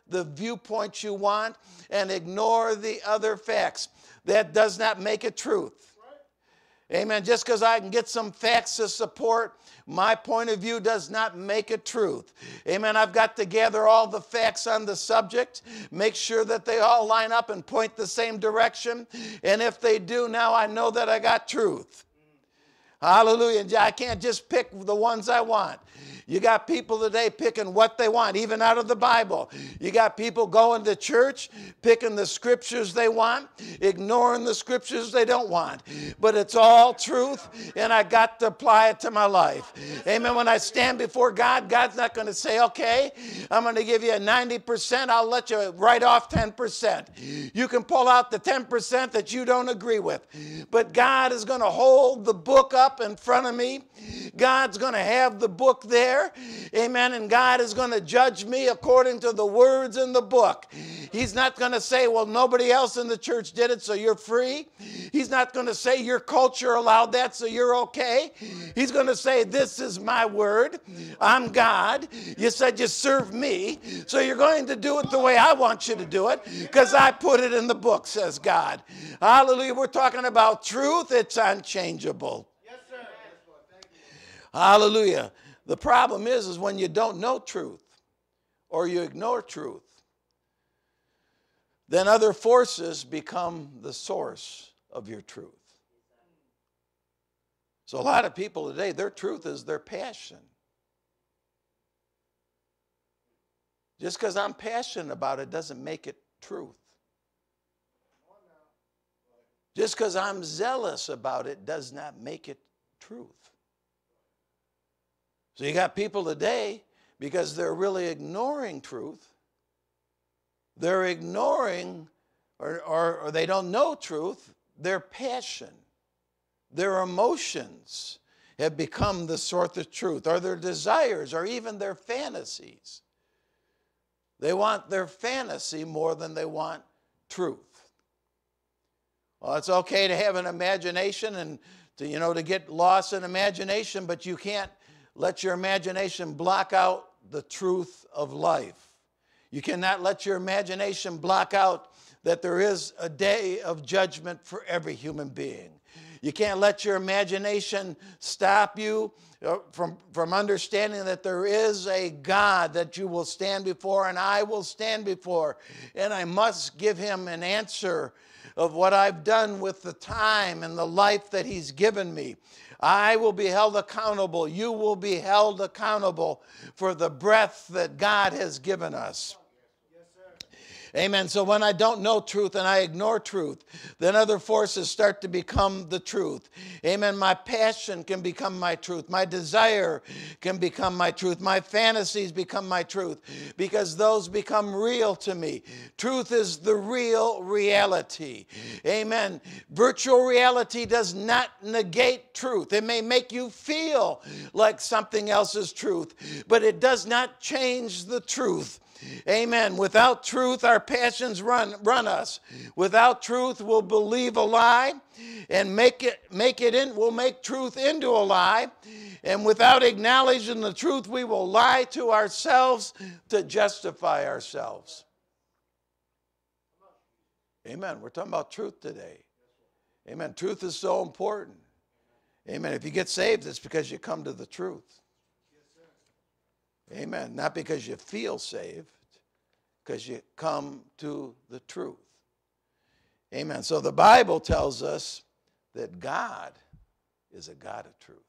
the viewpoint you want and ignore the other facts. That does not make it truth. Amen. Just because I can get some facts to support my point of view does not make it truth. Amen. I've got to gather all the facts on the subject, make sure that they all line up and point the same direction. And if they do, now I know that I got truth. Hallelujah. I can't just pick the ones I want. You got people today picking what they want, even out of the Bible. You got people going to church, picking the scriptures they want, ignoring the scriptures they don't want. But it's all truth, and I got to apply it to my life. Amen. When I stand before God, God's not going to say, okay, I'm going to give you a ninety percent. I'll let you write off ten percent. You can pull out the ten percent that you don't agree with. But God is going to hold the book up in front of me. God's going to have the book there. Amen. And God is going to judge me according to the words in the book. He's not going to say, well, nobody else in the church did it, so you're free. He's not going to say your culture allowed that, so you're okay. He's going to say, this is my word. I'm God. You said you serve me, so you're going to do it the way I want you to do it, because I put it in the book, says God. Hallelujah. We're talking about truth. It's unchangeable. Yes, sir. Hallelujah. The problem is, is when you don't know truth or you ignore truth, then other forces become the source of your truth. So a lot of people today, their truth is their passion. Just because I'm passionate about it doesn't make it truth. Just because I'm zealous about it does not make it truth. So you got people today, because they're really ignoring truth, they're ignoring, or, or, or they don't know truth, their passion, their emotions have become the source of truth, or their desires, or even their fantasies. They want their fantasy more than they want truth. Well, it's okay to have an imagination and to, you know, to get lost in imagination, but you can't let your imagination block out the truth of life. You cannot let your imagination block out that there is a day of judgment for every human being. You can't let your imagination stop you from, from understanding that there is a God that you will stand before, and I will stand before, and I must give him an answer of what I've done with the time and the life that he's given me. I will be held accountable. You will be held accountable for the breath that God has given us. Amen. So when I don't know truth and I ignore truth, then other forces start to become the truth. Amen. My passion can become my truth. My desire can become my truth. My fantasies become my truth, because those become real to me. Truth is the real reality. Amen. Virtual reality does not negate truth. It may make you feel like something else is truth, but it does not change the truth. Amen. Without truth, our passions run, run us. Without truth, we'll believe a lie and make it, make it in, we'll make truth into a lie. And without acknowledging the truth, we will lie to ourselves to justify ourselves. Amen. We're talking about truth today. Amen. Truth is so important. Amen. If you get saved, it's because you come to the truth. Amen. Not because you feel saved, because you come to the truth. Amen. So the Bible tells us that God is a God of truth.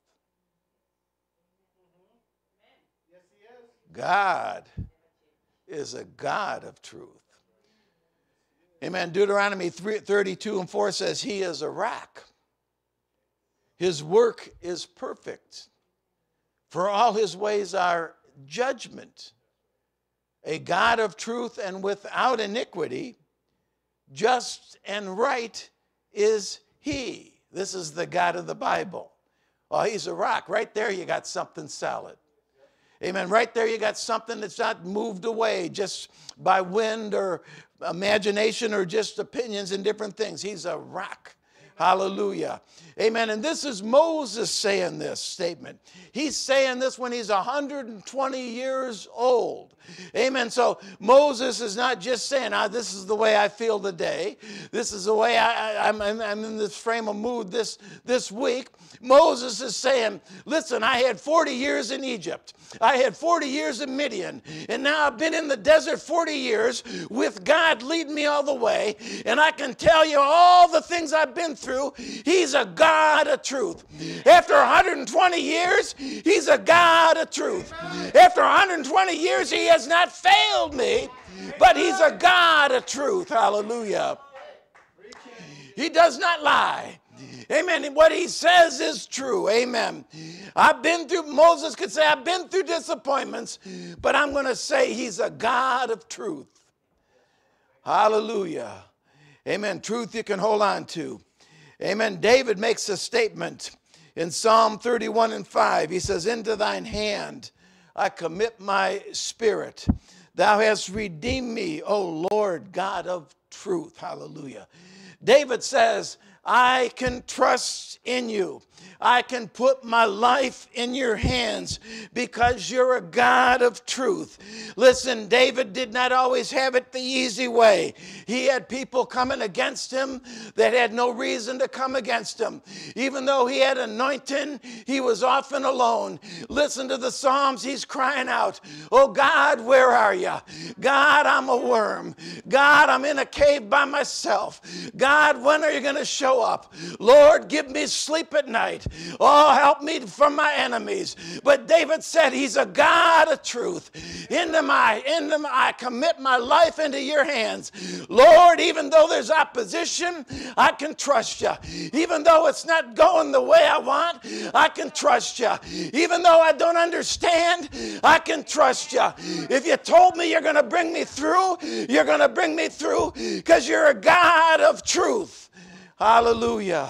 God is a God of truth. Amen. Deuteronomy thirty-two and four says, he is a rock. His work is perfect. For all his ways are judgment. A God of truth and without iniquity, just and right is he. This is the God of the Bible. Oh, he's a rock. Right there you got something solid. Amen. Right there you got something that's not moved away just by wind or imagination or just opinions and different things. He's a rock. Hallelujah. Amen. And this is Moses saying this statement. He's saying this when he's one hundred twenty years old. Amen. So Moses is not just saying, ah, this is the way I feel today. This is the way I, I, I'm, I'm, I'm in this frame of mood this, this week. Moses is saying, listen, I had forty years in Egypt. I had forty years in Midian. And now I've been in the desert forty years with God leading me all the way. And I can tell you all the things I've been through. He's a God of truth. After one hundred twenty years, he's a God of truth. After one hundred twenty years, he has not failed me, but he's a God of truth. Hallelujah. He does not lie. Amen. And what he says is true. Amen. I've been through, Moses could say, I've been through disappointments, but I'm going to say he's a God of truth. Hallelujah. Amen. Truth you can hold on to. Amen. David makes a statement in Psalm thirty-one and five. He says, into thine hand I commit my spirit. Thou hast redeemed me, O Lord God of truth. Hallelujah. David says, I can trust in you. I can put my life in your hands because you're a God of truth. Listen, David did not always have it the easy way. He had people coming against him that had no reason to come against him. Even though he had anointing, he was often alone. Listen to the Psalms. He's crying out, oh God, where are you? God, I'm a worm. God, I'm in a cave by myself. God, when are you going to show up? Lord, give me sleep at night. Oh, help me from my enemies. But David said he's a God of truth. Into my, into my, I commit my life into your hands. Lord, even though there's opposition, I can trust you. Even though it's not going the way I want, I can trust you. Even though I don't understand, I can trust you. If you told me you're going to bring me through, you're going to bring me through because you're a God of truth. Hallelujah.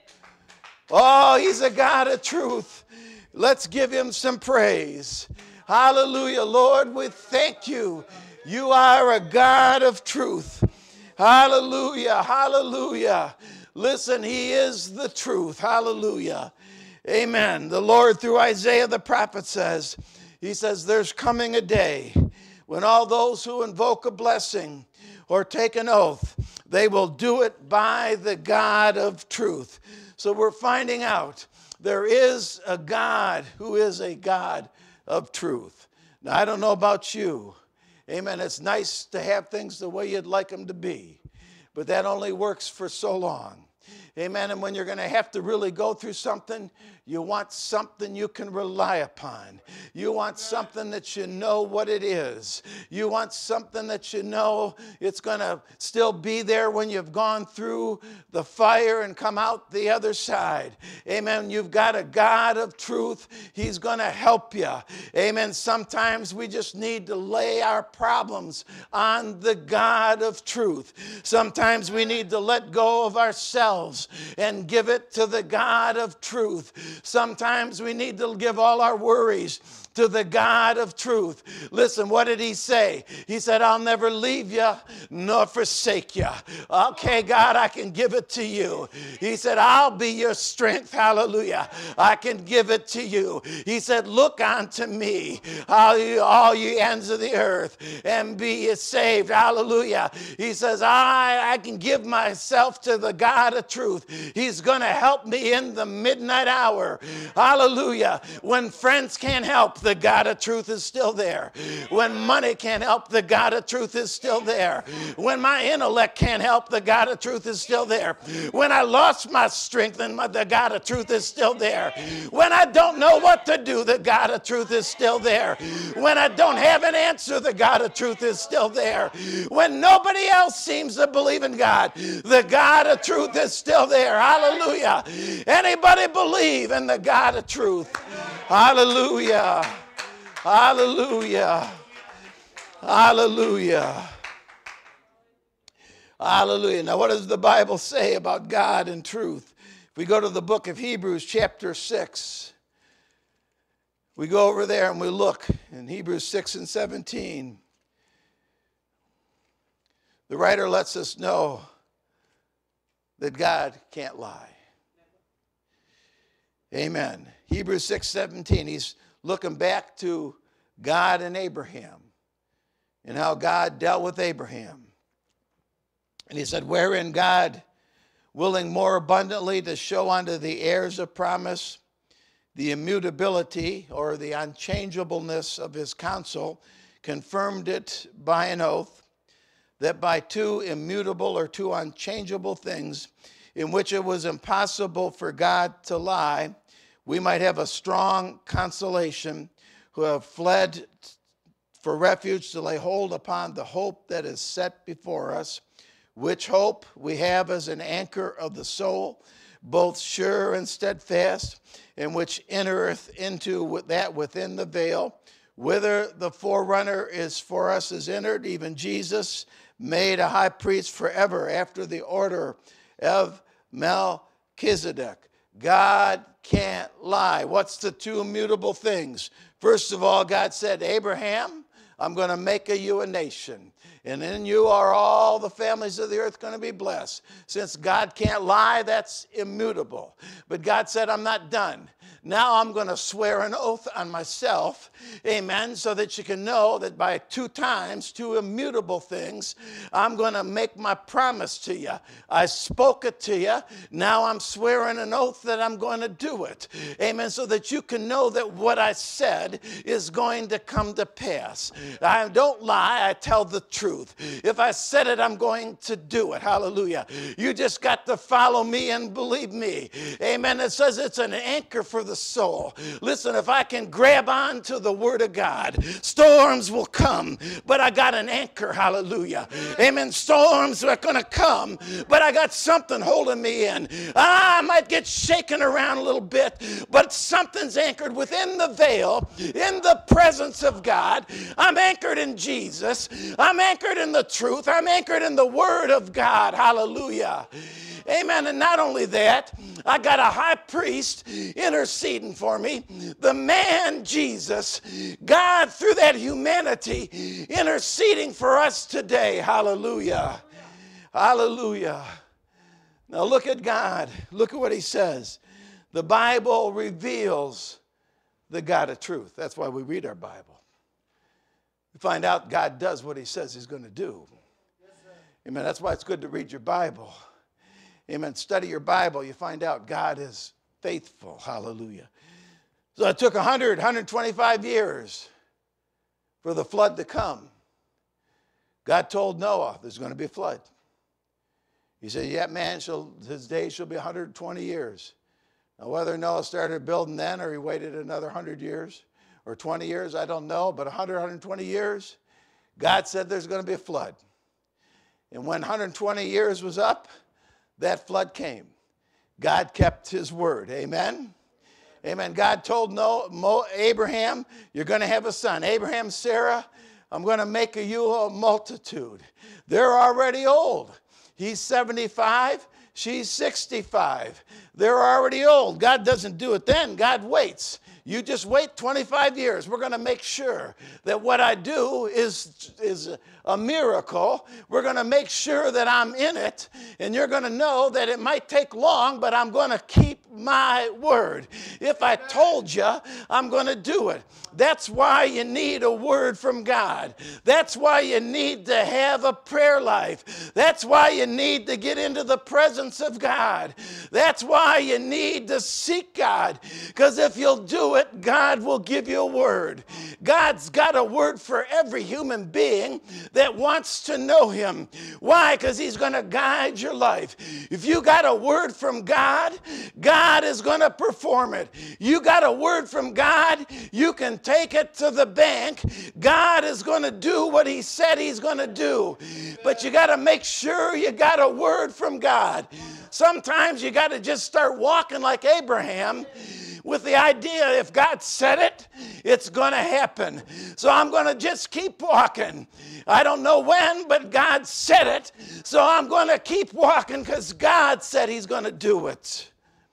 Oh, he's a God of truth. Let's give him some praise. Hallelujah. Lord, we thank you. You are a God of truth. Hallelujah. Hallelujah. Listen, he is the truth. Hallelujah. Amen. The Lord, through Isaiah the prophet, says, he says, there's coming a day when all those who invoke a blessing or take an oath, they will do it by the God of truth. So we're finding out there is a God who is a God of truth. Now, I don't know about you. Amen. It's nice to have things the way you'd like them to be, but that only works for so long. Amen. And when you're going to have to really go through something, you want something you can rely upon. You want something that you know what it is. You want something that you know it's going to still be there when you've gone through the fire and come out the other side. Amen. You've got a God of truth. He's going to help you. Amen. Sometimes we just need to lay our problems on the God of truth. Sometimes we need to let go of ourselves and give it to the God of truth. Sometimes we need to give all our worries to the God of truth. Listen, what did he say? He said, I'll never leave you nor forsake you. Okay, God, I can give it to you. He said, I'll be your strength. Hallelujah. I can give it to you. He said, look unto me, all you, all you ends of the earth, and be ye saved. Hallelujah. He says, I, I can give myself to the God of truth. He's going to help me in the midnight hour. Hallelujah. When friends can't help, the God of truth is still there. When money can't help, the God of truth is still there. When my intellect can't help, the God of truth is still there. When I lost my strength, and my, the God of truth is still there. When I don't know what to do, the God of truth is still there. When I don't have an answer, the God of truth is still there. When nobody else seems to believe in God, the God of truth is still there. Hallelujah. Anybody believe in the God of truth? Hallelujah. Hallelujah. Hallelujah. Hallelujah. Now, what does the Bible say about God and truth? If we go to the book of Hebrews, chapter six, we go over there and we look in Hebrews six and seventeen. The writer lets us know that God can't lie. Amen. Hebrews six seventeen, he's looking back to God and Abraham and how God dealt with Abraham. And he said, wherein God, willing more abundantly to show unto the heirs of promise the immutability or the unchangeableness of his counsel, confirmed it by an oath, that by two immutable or two unchangeable things, in which it was impossible for God to lie, we might have a strong consolation, who have fled for refuge to lay hold upon the hope that is set before us, which hope we have as an anchor of the soul, both sure and steadfast, and which entereth into that within the veil, whither the forerunner is for us is entered, even Jesus, made a high priest forever after the order of Melchizedek. God can't lie. What's the two immutable things? First of all, God said, Abraham, I'm going to make of you a nation, and in you are all the families of the earth going to be blessed. Since God can't lie, that's immutable. But God said, I'm not done. Now I'm going to swear an oath on myself, amen, so that you can know that by two times, two immutable things, I'm going to make my promise to you. I spoke it to you. Now I'm swearing an oath that I'm going to do it, amen, so that you can know that what I said is going to come to pass. I don't lie, I tell the truth. If I said it, I'm going to do it. Hallelujah. You just got to follow me and believe me. Amen. It says it's an anchor for the soul. Listen, if I can grab on to the word of God, storms will come, but I got an anchor. Hallelujah. Amen. Storms are going to come, but I got something holding me in. I might get shaken around a little bit, but something's anchored within the veil, in the presence of God. I'm anchored in Jesus. I'm anchored in the truth. I'm anchored in the word of God. Hallelujah. Amen. And not only that, I got a high priest interceding for me. The man Jesus, God through that humanity interceding for us today. Hallelujah. Hallelujah. Now look at God. Look at what he says. The Bible reveals the God of truth. That's why we read our Bible. We find out God does what he says he's going to do. Amen. That's why it's good to read your Bible. Amen. Study your Bible. You find out God is faithful. Hallelujah. So it took one hundred, one hundred twenty-five years for the flood to come. God told Noah there's going to be a flood. He said, yeah, man, shall, his days shall be one hundred twenty years. Now, whether Noah started building then or he waited another one hundred years or twenty years, I don't know, but one hundred, one hundred twenty years, God said there's going to be a flood. And when one hundred twenty years was up, that flood came. God kept his word. Amen? Amen. God told Noah, Mo, Abraham, you're going to have a son. Abraham, Sarah, I'm going to make of you a multitude. They're already old. He's seventy-five. She's sixty-five. They're already old. God doesn't do it then. God waits. You just wait twenty-five years. We're going to make sure that what I do is, is a miracle. We're going to make sure that I'm in it. And you're going to know that it might take long, but I'm going to keep my word. If I told you, I'm going to do it. That's why you need a word from God. That's why you need to have a prayer life. That's why you need to get into the presence of God. That's why you need to seek God. Because if you'll do it, God will give you a word. God's got a word for every human being that wants to know him. Why? Because he's going to guide your life. If you got a word from God, God is going to perform it. You got a word from God, you can take it to the bank. God is going to do what he said he's going to do. But you got to make sure you got a word from God. Sometimes you got to just start walking like Abraham, with the idea if God said it, it's going to happen. So I'm going to just keep walking. I don't know when, but God said it. So I'm going to keep walking because God said he's going to do it.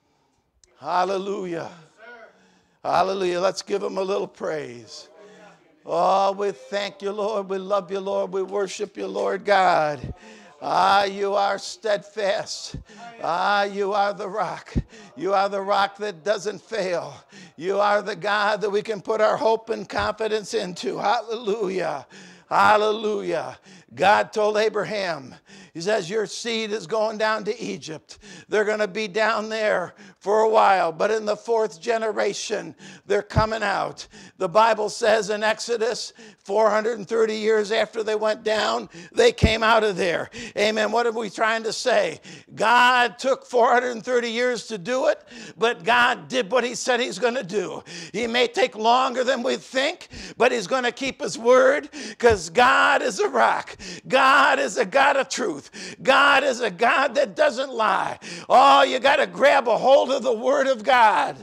Hallelujah. Hallelujah. Let's give him a little praise. Oh, we thank you, Lord. We love you, Lord. We worship you, Lord God. Ah, you are steadfast. Ah, you are the rock. You are the rock that doesn't fail. You are the God that we can put our hope and confidence into. Hallelujah. Hallelujah. God told Abraham, he says, your seed is going down to Egypt. They're going to be down there for a while, but in the fourth generation, they're coming out. The Bible says in Exodus, four hundred thirty years after they went down, they came out of there. Amen. What are we trying to say? God took four hundred thirty years to do it, but God did what he said he's going to do. He may take longer than we think, but he's going to keep his word, because God is a rock. God is a God of truth. God is a God that doesn't lie. Oh, you got to grab a hold of the word of God.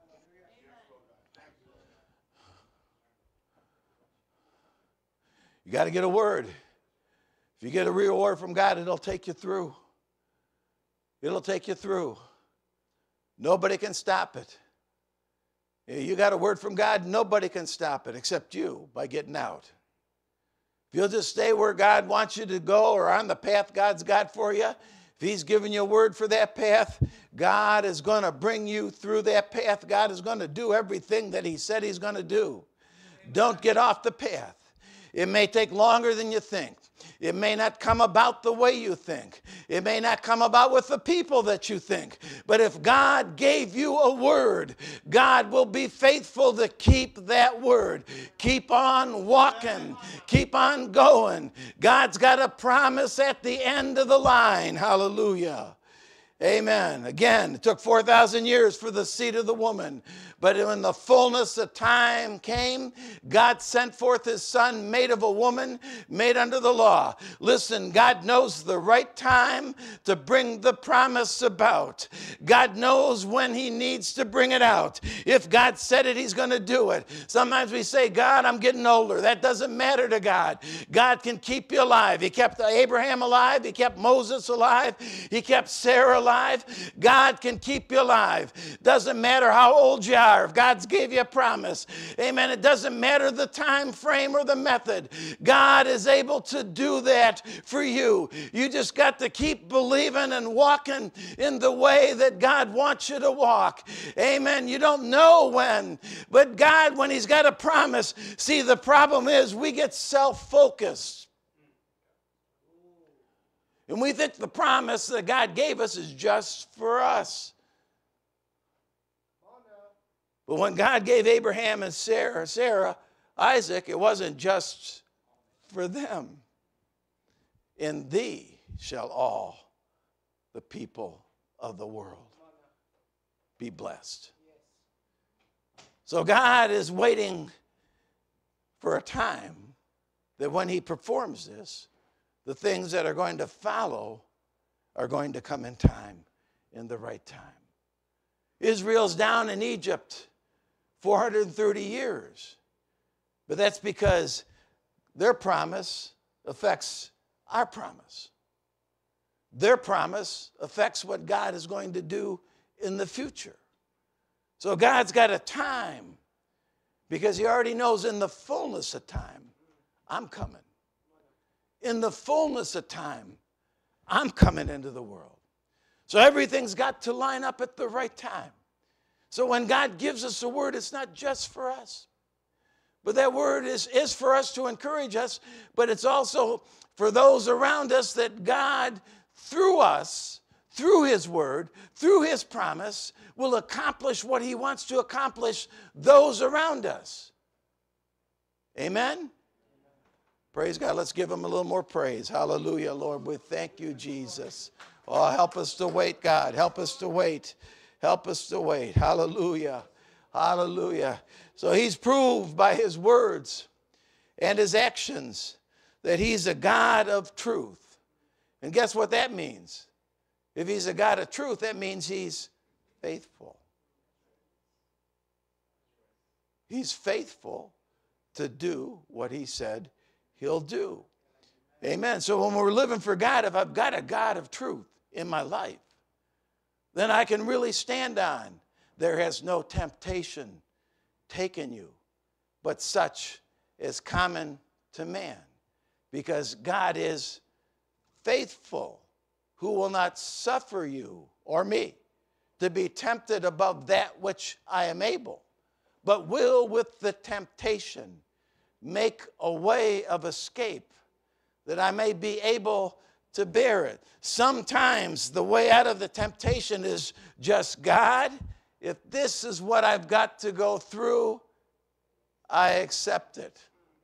You got to get a word. If you get a real word from God, it'll take you through. It'll take you through. Nobody can stop it. You got a word from God, nobody can stop it except you by getting out. If you'll just stay where God wants you to go or on the path God's got for you, if he's given you a word for that path, God is going to bring you through that path. God is going to do everything that he said he's going to do. Don't get off the path. It may take longer than you think. It may not come about the way you think. It may not come about with the people that you think. But if God gave you a word, God will be faithful to keep that word. Keep on walking. Keep on going. God's got a promise at the end of the line. Hallelujah. Amen. Again, it took four thousand years for the seed of the woman. But when the fullness of time came, God sent forth his son, made of a woman, made under the law. Listen, God knows the right time to bring the promise about. God knows when he needs to bring it out. If God said it, he's going to do it. Sometimes we say, God, I'm getting older. That doesn't matter to God. God can keep you alive. He kept Abraham alive. He kept Moses alive. He kept Sarah alive. God can keep you alive. Doesn't matter how old you are. If God's gave you a promise, amen, it doesn't matter the time frame or the method. God is able to do that for you. You just got to keep believing and walking in the way that God wants you to walk. Amen. You don't know when, but God, when he's got a promise, see, the problem is we get self-focused. And we think the promise that God gave us is just for us. But when God gave Abraham and Sarah, Sarah, Isaac, it wasn't just for them. In thee shall all the people of the world be blessed. So God is waiting for a time that when he performs this, the things that are going to follow are going to come in time, in the right time. Israel's down in Egypt four hundred thirty years. But that's because their promise affects our promise. Their promise affects what God is going to do in the future. So God's got a time because he already knows in the fullness of time, I'm coming. In the fullness of time, I'm coming into the world. So everything's got to line up at the right time. So when God gives us a word, it's not just for us. But that word is, is for us to encourage us, but it's also for those around us that God, through us, through his word, through his promise, will accomplish what he wants to accomplish those around us. Amen? Praise God. Let's give him a little more praise. Hallelujah, Lord. We thank you, Jesus. Oh, help us to wait, God. Help us to wait. Help us to wait. Hallelujah. Hallelujah. So he's proved by his words and his actions that he's a God of truth. And guess what that means? If he's a God of truth, that means he's faithful. He's faithful to do what he said he'll do. Amen. So when we're living for God, if I've got a God of truth in my life, then I can really stand on, there has no temptation taken you, but such is common to man. Because God is faithful, who will not suffer you or me to be tempted above that which I am able, but will with the temptation make a way of escape, that I may be able to bear it. Sometimes the way out of the temptation is just, God, if this is what I've got to go through, I accept it.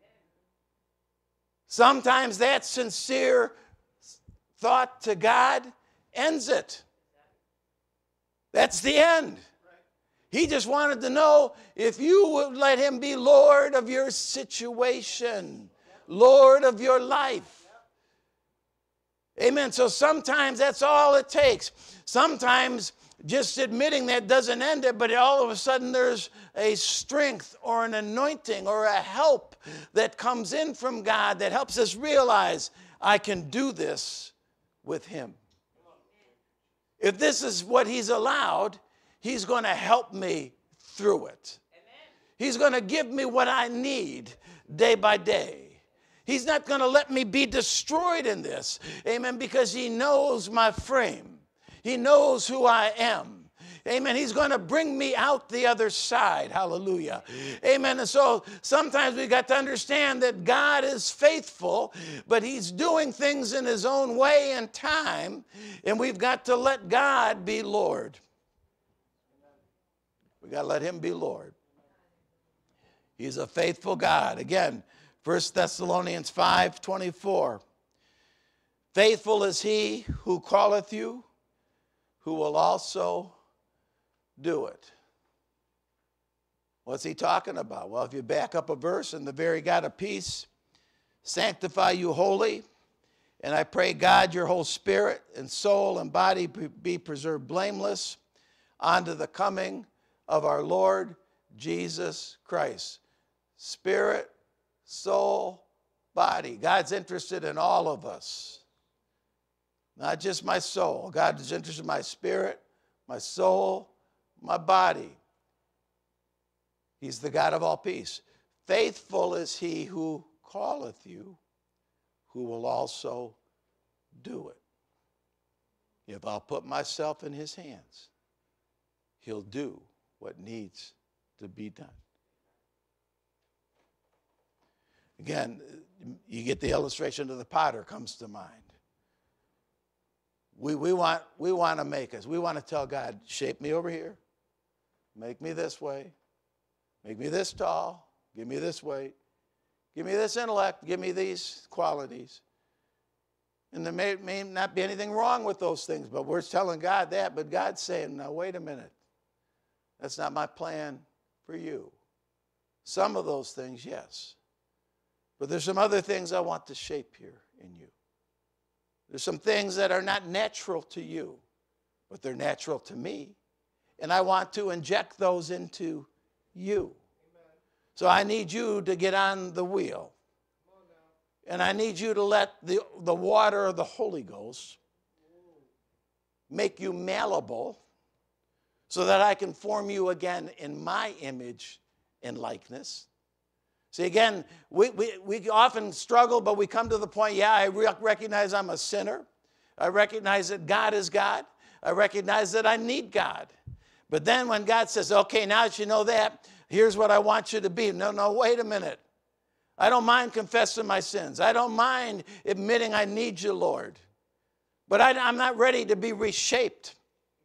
Sometimes that sincere thought to God ends it. That's the end. He just wanted to know if you would let him be Lord of your situation, Lord of your life. Amen. So sometimes that's all it takes. Sometimes just admitting that doesn't end it, but all of a sudden there's a strength or an anointing or a help that comes in from God that helps us realize I can do this with him. If this is what he's allowed, he's going to help me through it. He's going to give me what I need day by day. He's not going to let me be destroyed in this. Amen. Because he knows my frame. He knows who I am. Amen. He's going to bring me out the other side. Hallelujah. Amen. And so sometimes we got to understand that God is faithful, but he's doing things in his own way and time. And we've got to let God be Lord. We got to let him be Lord. He's a faithful God. Again, First Thessalonians five twenty-four. Faithful is he who calleth you, who will also do it. What's he talking about? Well, if you back up a verse, and the very God of peace sanctify you wholly, and I pray, God, your whole spirit and soul and body be preserved blameless unto the coming of our Lord Jesus Christ. Spirit, soul, body. God's interested in all of us. Not just my soul. God is interested in my spirit, my soul, my body. He's the God of all peace. Faithful is he who calleth you, who will also do it. If I'll put myself in his hands, he'll do what needs to be done. Again, you get the illustration of the potter comes to mind. We, we, want, we want to make us. We want to tell God, shape me over here. Make me this way. Make me this tall. Give me this weight. Give me this intellect. Give me these qualities. And there may, may not be anything wrong with those things, but we're telling God that. But God's saying, now wait a minute. That's not my plan for you. Some of those things, yes. But there's some other things I want to shape here in you. There's some things that are not natural to you, but they're natural to me. And I want to inject those into you. So I need you to get on the wheel. And I need you to let the, the water of the Holy Ghost make you malleable so that I can form you again in my image and likeness. See, again, we, we, we often struggle, but we come to the point, yeah, I re- recognize I'm a sinner. I recognize that God is God. I recognize that I need God. But then when God says, okay, now that you know that, here's what I want you to be. No, no, wait a minute. I don't mind confessing my sins. I don't mind admitting I need you, Lord. But I, I'm not ready to be reshaped.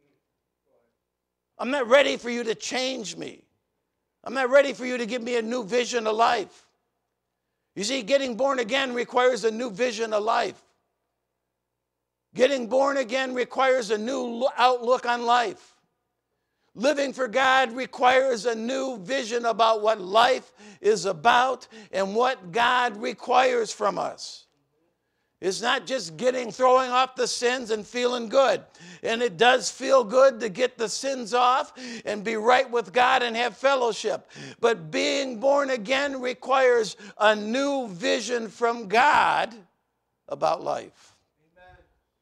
I'm not ready for you to change me. I'm not ready for you to give me a new vision of life. You see, getting born again requires a new vision of life. Getting born again requires a new outlook on life. Living for God requires a new vision about what life is about and what God requires from us. It's not just getting, throwing off the sins and feeling good. And it does feel good to get the sins off and be right with God and have fellowship. But being born again requires a new vision from God about life. Amen.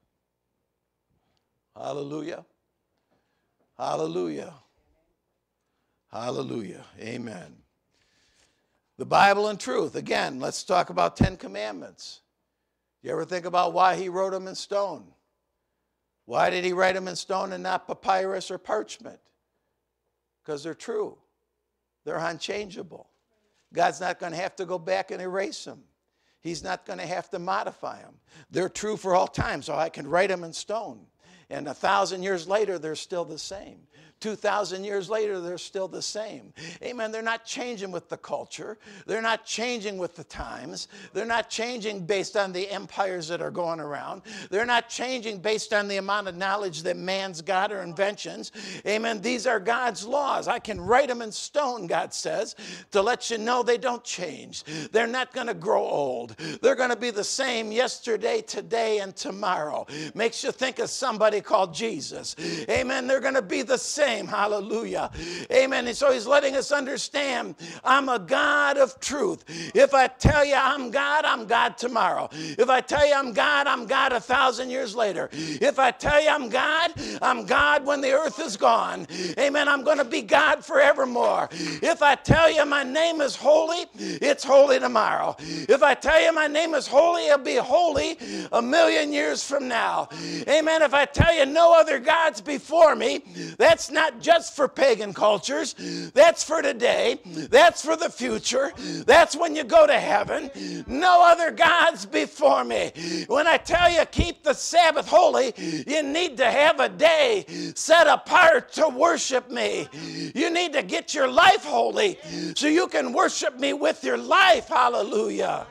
Hallelujah. Hallelujah. Hallelujah. Amen. The Bible and truth. Again, let's talk about Ten Commandments. You ever think about why he wrote them in stone? Why did he write them in stone and not papyrus or parchment? Because they're true. They're unchangeable. God's not going to have to go back and erase them. He's not going to have to modify them. They're true for all time, so I can write them in stone. And a thousand years later, they're still the same. Two thousand years later, they're still the same. Amen. They're not changing with the culture. They're not changing with the times. They're not changing based on the empires that are going around. They're not changing based on the amount of knowledge that man's got or inventions. Amen. These are God's laws. I can write them in stone, God says, to let you know they don't change. They're not going to grow old. They're going to be the same yesterday, today, and tomorrow. Makes you think of somebody called Jesus. Amen. They're going to be the same. Hallelujah. Amen. And so he's letting us understand, I'm a God of truth. If I tell you I'm God, I'm God tomorrow. If I tell you I'm God, I'm God a thousand years later. If I tell you I'm God, I'm God when the earth is gone. Amen. I'm going to be God forevermore. If I tell you my name is holy, it's holy tomorrow. If I tell you my name is holy, it'll be holy a million years from now. Amen. If I tell you no other gods before me, that's not just for pagan cultures. That's for today. That's for the future. That's when you go to heaven. No other gods before me. When I tell you keep the Sabbath holy, you need to have a day set apart to worship me. You need to get your life holy so you can worship me with your life. Hallelujah.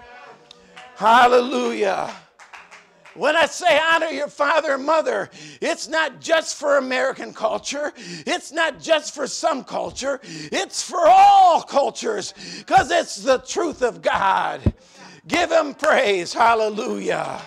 Hallelujah. When I say honor your father and mother, it's not just for American culture. It's not just for some culture. It's for all cultures because it's the truth of God. Give him praise. Hallelujah.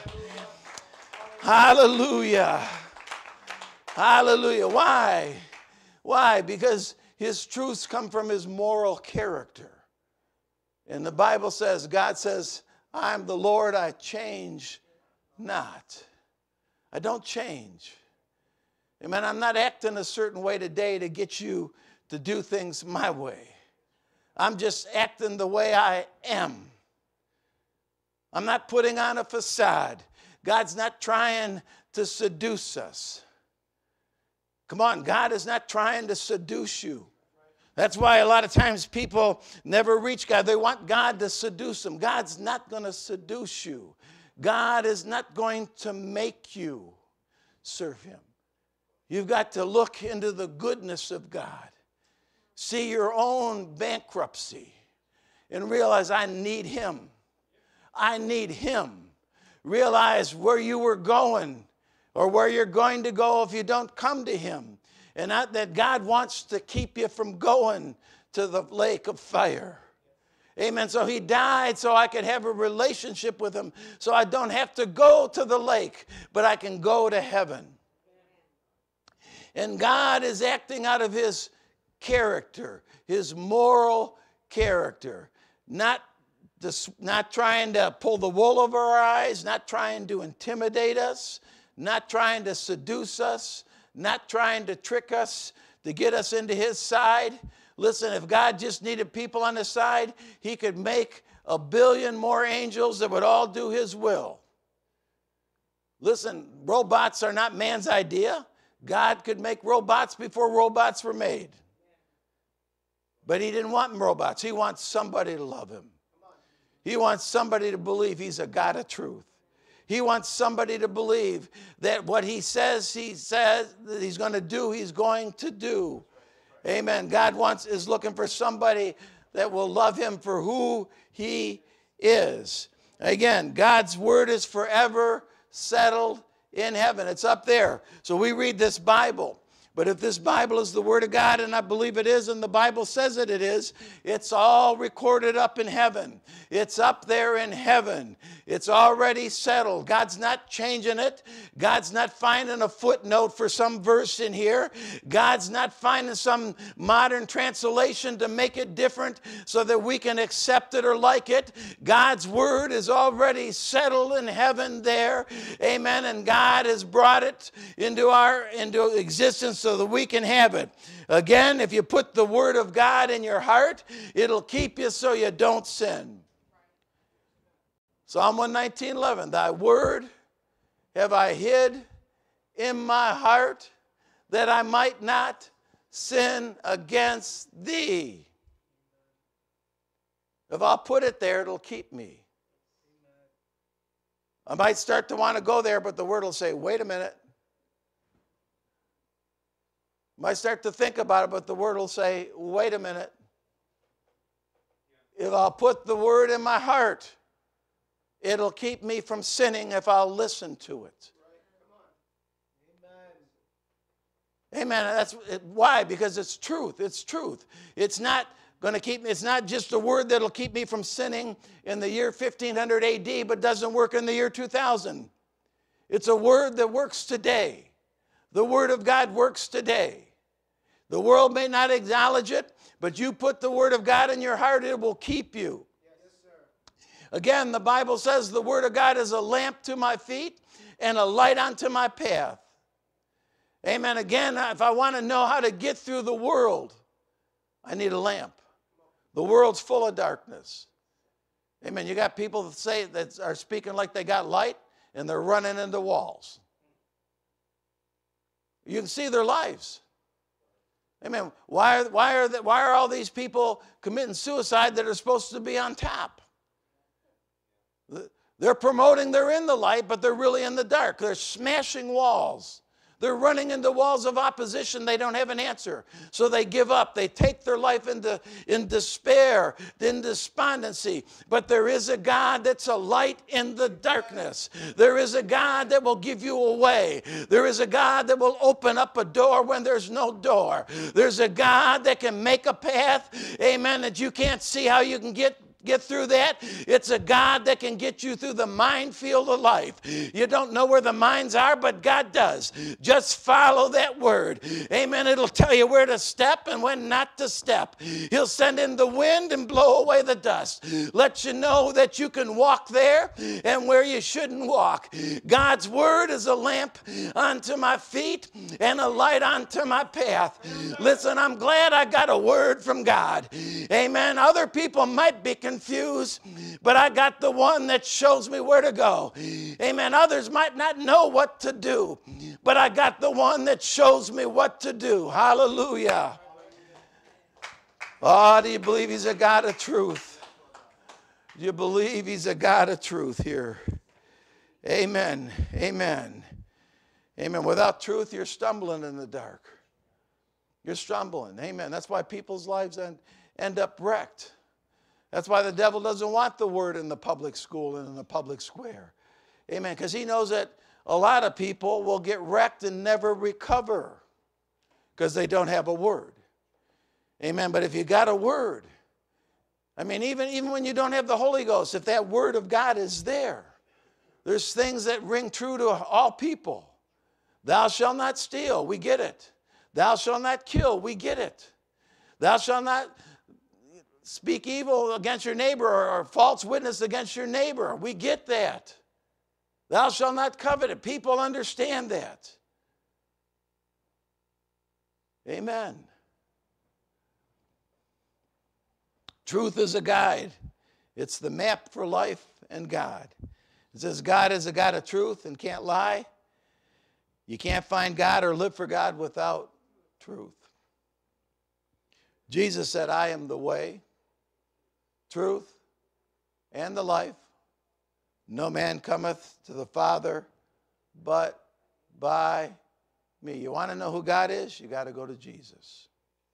Hallelujah. Hallelujah. Why? Why? Because his truths come from his moral character. And the Bible says, God says, I am the Lord, I change not. I don't change. Amen. I'm not acting a certain way today to get you to do things my way. I'm just acting the way I am. I'm not putting on a facade. God's not trying to seduce us. Come on, God is not trying to seduce you. That's why a lot of times people never reach God. They want God to seduce them. God's not going to seduce you. God is not going to make you serve him. You've got to look into the goodness of God. See your own bankruptcy and realize I need him. I need him. Realize where you were going or where you're going to go if you don't come to him. And not that God wants to keep you from going to the lake of fire. Amen. So he died so I could have a relationship with him. So I don't have to go to the lake, but I can go to heaven. And God is acting out of his character, his moral character. Not, this, not trying to pull the wool over our eyes, not trying to intimidate us, not trying to seduce us, not trying to trick us to get us into his side. Listen, if God just needed people on his side, he could make a billion more angels that would all do his will. Listen, robots are not man's idea. God could make robots before robots were made. But he didn't want robots. He wants somebody to love him. He wants somebody to believe he's a God of truth. He wants somebody to believe that what he says he says that he's going to do, he's going to do. Amen. God wants is looking for somebody that will love him for who he is. Again, God's word is forever settled in heaven. It's up there. So we read this Bible. But if this Bible is the word of God, and I believe it is, and the Bible says that it is, it's all recorded up in heaven. It's up there in heaven. It's already settled. God's not changing it. God's not finding a footnote for some verse in here. God's not finding some modern translation to make it different so that we can accept it or like it. God's word is already settled in heaven there. Amen. And God has brought it into our into existence so that we can have it. Again, if you put the word of God in your heart, it'll keep you so you don't sin. Psalm one nineteen, eleven. Thy word have I hid in my heart that I might not sin against thee. If I'll put it there, it'll keep me. I might start to want to go there, but the word will say, wait a minute. I might start to think about it, but the word will say, wait a minute. If I'll put the word in my heart, it'll keep me from sinning if I'll listen to it. Amen. That's why, because it's truth. It's truth. It's not going to keep me. It's not just a word that'll keep me from sinning in the year fifteen hundred A D, but doesn't work in the year two thousand. It's a word that works today. The word of God works today. The world may not acknowledge it, but you put the word of God in your heart, it will keep you. Yes, sir. Again, the Bible says the word of God is a lamp to my feet and a light unto my path. Amen. Again, if I want to know how to get through the world, I need a lamp. The world's full of darkness. Amen. You got people that say that are speaking like they got light, and they're running into walls. You can see their lives. Amen. Why are, why are, the, why are all these people committing suicide that are supposed to be on top? They're promoting they're in the light, but they're really in the dark. They're smashing walls. They're running into walls of opposition. They don't have an answer. So they give up. They take their life into in despair, in despondency. But there is a God that's a light in the darkness. There is a God that will give you a way. There is a God that will open up a door when there's no door. There's a God that can make a path, amen, that you can't see how you can get Get through that. It's a God that can get you through the minefield of life. You don't know where the mines are, but God does. Just follow that word. Amen. It'll tell you where to step and when not to step. He'll send in the wind and blow away the dust. Let you know that you can walk there and where you shouldn't walk. God's word is a lamp unto my feet and a light unto my path. Listen, I'm glad I got a word from God. Amen. Other people might be confused, but I got the one that shows me where to go. Amen. Others might not know what to do, but I got the one that shows me what to do. Hallelujah. Oh, do you believe he's a God of truth? Do you believe he's a God of truth here? Amen. Amen. Amen. Without truth, you're stumbling in the dark. You're stumbling. Amen. That's why people's lives end, end up wrecked. That's why the devil doesn't want the word in the public school and in the public square. Amen. Because he knows that a lot of people will get wrecked and never recover because they don't have a word. Amen. But if you got a word, I mean, even, even when you don't have the Holy Ghost, if that word of God is there, there's things that ring true to all people. Thou shalt not steal. We get it. Thou shalt not kill. We get it. Thou shalt not speak evil against your neighbor or, or false witness against your neighbor. We get that. Thou shalt not covet it. People understand that. Amen. Truth is a guide. It's the map for life and God. It says God is a God of truth and can't lie. You can't find God or live for God without truth. Jesus said, I am the way, truth, and the life. No man cometh to the Father but by me. You want to know who God is? You got to go to Jesus.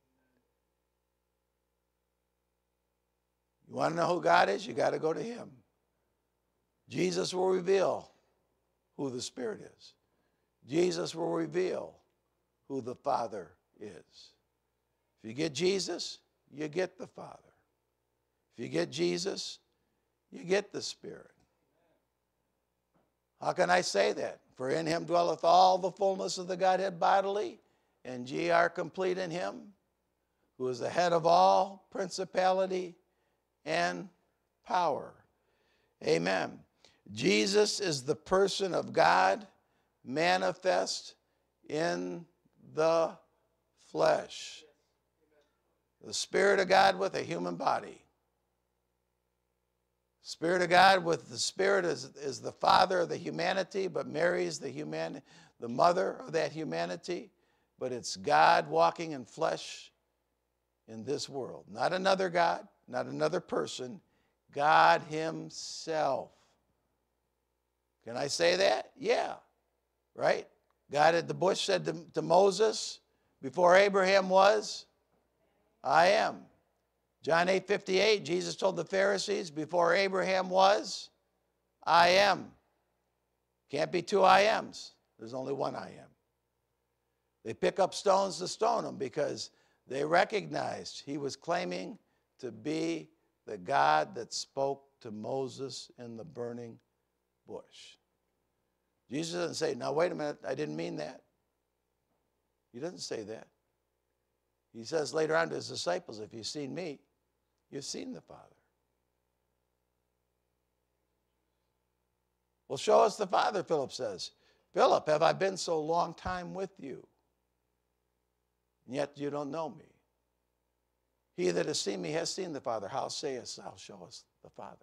You want to know who God is? You got to go to him. Jesus will reveal who the Spirit is. Jesus will reveal who the Father is. If you get Jesus, you get the Father. If you get Jesus, you get the Spirit. How can I say that? For in him dwelleth all the fullness of the Godhead bodily, and ye are complete in him, who is the head of all principality and power. Amen. Jesus is the person of God manifest in the flesh. The Spirit of God with a human body. Spirit of God with the Spirit is, is the father of the humanity, but Mary is the, human, the mother of that humanity. But it's God walking in flesh in this world. Not another God, not another person, God himself. Can I say that? Yeah, right? God at the bush said to, to Moses, before Abraham was, I am. John eight fifty-eight, Jesus told the Pharisees, before Abraham was, I am. Can't be two I ams. There's only one I am. They pick up stones to stone him because they recognized he was claiming to be the God that spoke to Moses in the burning bush. Jesus doesn't say, now wait a minute, I didn't mean that. He doesn't say that. He says later on to his disciples, if you've seen me, you've seen the Father. Well, show us the Father, Philip says. Philip, have I been so long time with you? And yet you don't know me. He that has seen me has seen the Father. How sayest thou, show us the Father?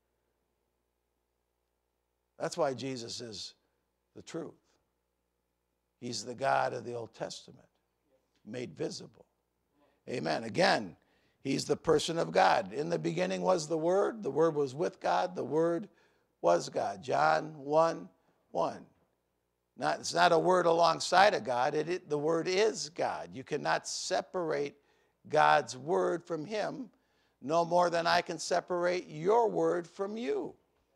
That's why Jesus is the truth. He's the God of the Old Testament, made visible. Amen. Again, he's the person of God. In the beginning was the Word. The Word was with God. The Word was God. John one one. Not, it's not a word alongside of God. It, it, the Word is God. You cannot separate God's Word from him no more than I can separate your word from you.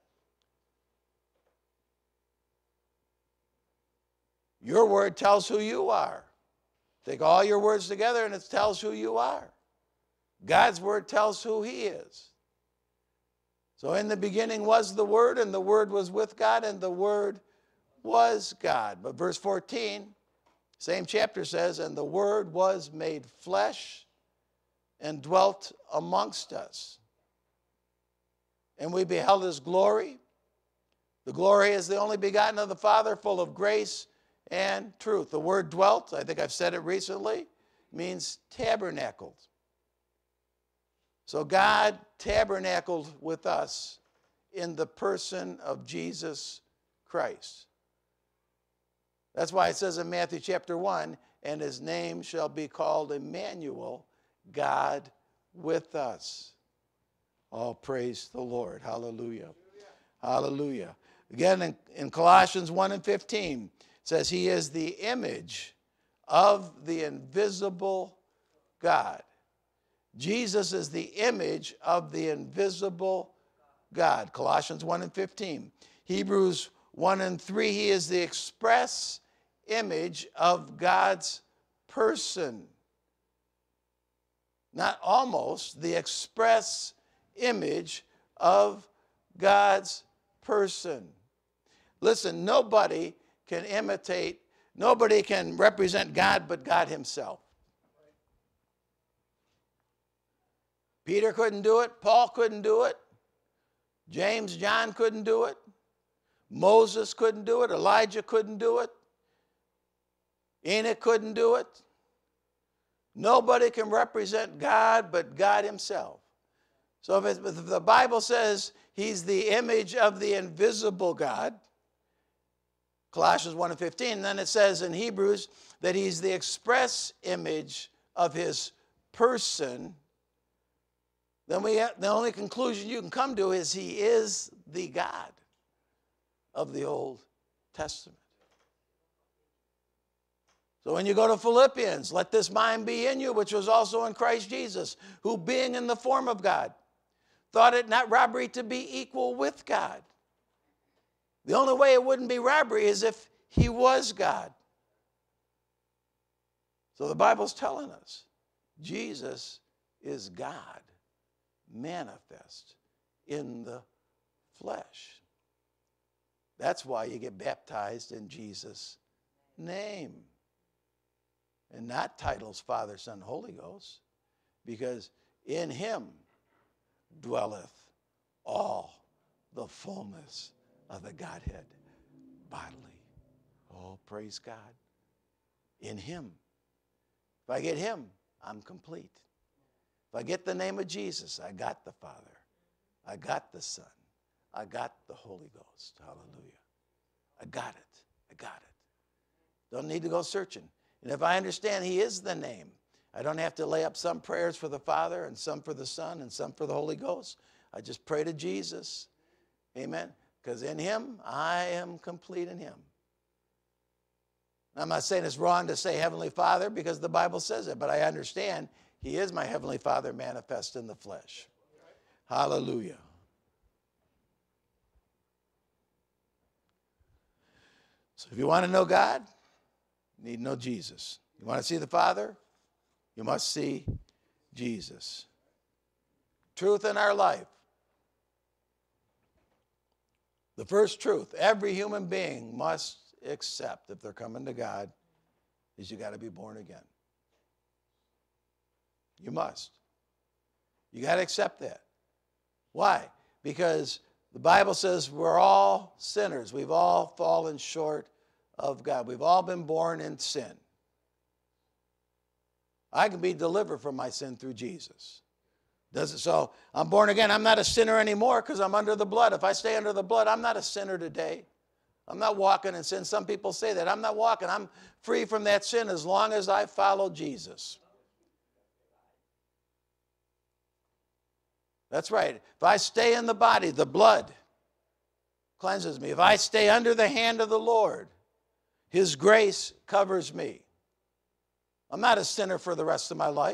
Your word tells who you are. Take all your words together and it tells who you are. God's word tells who he is. So in the beginning was the Word, and the Word was with God, and the Word was God. But verse fourteen, same chapter says, and the Word was made flesh and dwelt amongst us. And we beheld his glory. The glory is the only begotten of the Father, full of grace and truth. The word dwelt, I think I've said it recently, means tabernacled. So God tabernacled with us in the person of Jesus Christ. That's why it says in Matthew chapter one, and his name shall be called Emmanuel, God with us. All praise the Lord. Hallelujah. Hallelujah. Again, in, in Colossians one and fifteen, it says he is the image of the invisible God. Jesus is the image of the invisible God. Colossians one and fifteen. Hebrews one and three, he is the express image of God's person. Not almost, the express image of God's person. Listen, nobody can imitate, nobody can represent God but God himself. Peter couldn't do it. Paul couldn't do it. James, John couldn't do it. Moses couldn't do it. Elijah couldn't do it. Enoch couldn't do it. Nobody can represent God but God himself. So if, it, if the Bible says he's the image of the invisible God, Colossians one and fifteen, then it says in Hebrews that he's the express image of his person, then we have, the only conclusion you can come to is he is the God of the Old Testament. So when you go to Philippians, let this mind be in you, which was also in Christ Jesus, who being in the form of God, thought it not robbery to be equal with God. The only way it wouldn't be robbery is if he was God. So the Bible's telling us Jesus is God manifest in the flesh. That's why you get baptized in Jesus' name. And not titles Father, Son, Holy Ghost, because in him dwelleth all the fullness of the Godhead bodily. Oh, praise God. In him. If I get him, I'm complete. If I get the name of Jesus, I got the Father. I got the Son. I got the Holy Ghost. Hallelujah. I got it. I got it. Don't need to go searching. And if I understand he is the name, I don't have to lay up some prayers for the Father and some for the Son and some for the Holy Ghost. I just pray to Jesus. Amen. Because in him, I am complete in him. I'm not saying it's wrong to say Heavenly Father because the Bible says it, but I understand he is my Heavenly Father manifest in the flesh. Hallelujah. So if you want to know God, you need to know Jesus. You want to see the Father? You must see Jesus. Truth in our life. The first truth every human being must accept if they're coming to God is you got to be born again. You must. You got to accept that. Why? Because the Bible says we're all sinners. We've all fallen short of God. We've all been born in sin. I can be delivered from my sin through Jesus. Does it? So I'm born again. I'm not a sinner anymore because I'm under the blood. If I stay under the blood, I'm not a sinner today. I'm not walking in sin. Some people say that. I'm not walking. I'm free from that sin as long as I follow Jesus. That's right. If I stay in the body, the blood cleanses me. If I stay under the hand of the Lord, his grace covers me. I'm not a sinner for the rest of my life.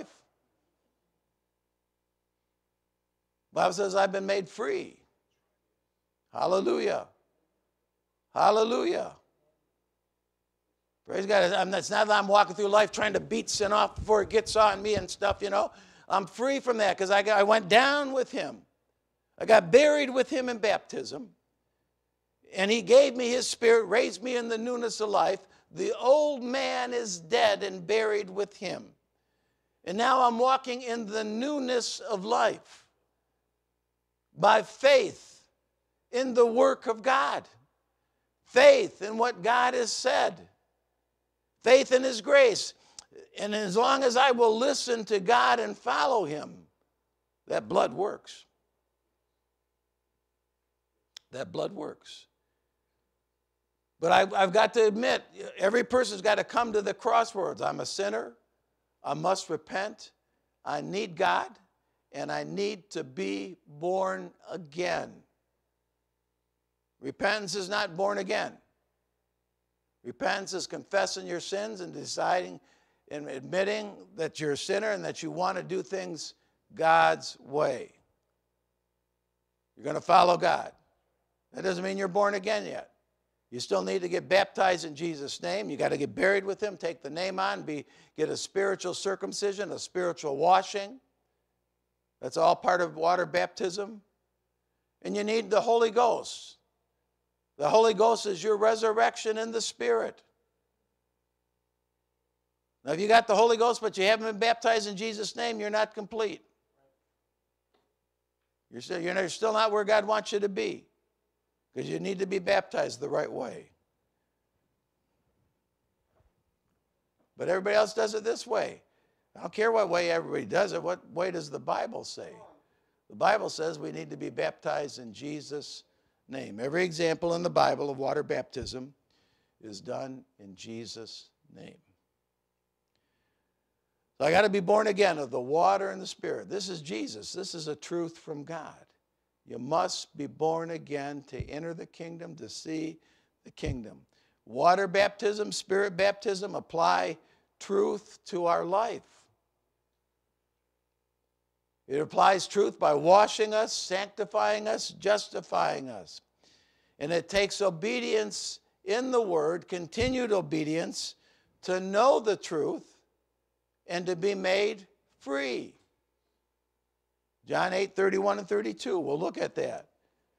The Bible says I've been made free. Hallelujah. Hallelujah. Praise God. I'm, it's not that I'm walking through life trying to beat sin off before it gets on me and stuff, you know. I'm free from that because I, I went down with him. I got buried with him in baptism. And he gave me his spirit, raised me in the newness of life. The old man is dead and buried with him. And now I'm walking in the newness of life by faith in the work of God. Faith in what God has said. Faith in his grace. And as long as I will listen to God and follow him, that blood works. That blood works. But I, I've got to admit, every person's got to come to the crossroads. I'm a sinner. I must repent. I need God. And I need to be born again. Repentance is not born again. Repentance is confessing your sins and deciding and admitting that you're a sinner and that you want to do things God's way. You're going to follow God. That doesn't mean you're born again yet. You still need to get baptized in Jesus' name. You got to get buried with him, take the name on, be, get a spiritual circumcision, a spiritual washing. That's all part of water baptism. And you need the Holy Ghost. The Holy Ghost is your resurrection in the Spirit. Now, if you got the Holy Ghost, but you haven't been baptized in Jesus' name, you're not complete. You're still, you're still not where God wants you to be. Because you need to be baptized the right way. But everybody else does it this way. I don't care what way everybody does it. What way does the Bible say? The Bible says we need to be baptized in Jesus' name. Every example in the Bible of water baptism is done in Jesus' name. So I got to be born again of the water and the Spirit. This is Jesus. This is a truth from God. You must be born again to enter the kingdom, to see the kingdom. Water baptism, Spirit baptism apply truth to our life. It applies truth by washing us, sanctifying us, justifying us. And it takes obedience in the Word, continued obedience, to know the truth and to be made free. John eight, thirty-one and thirty-two. We'll look at that.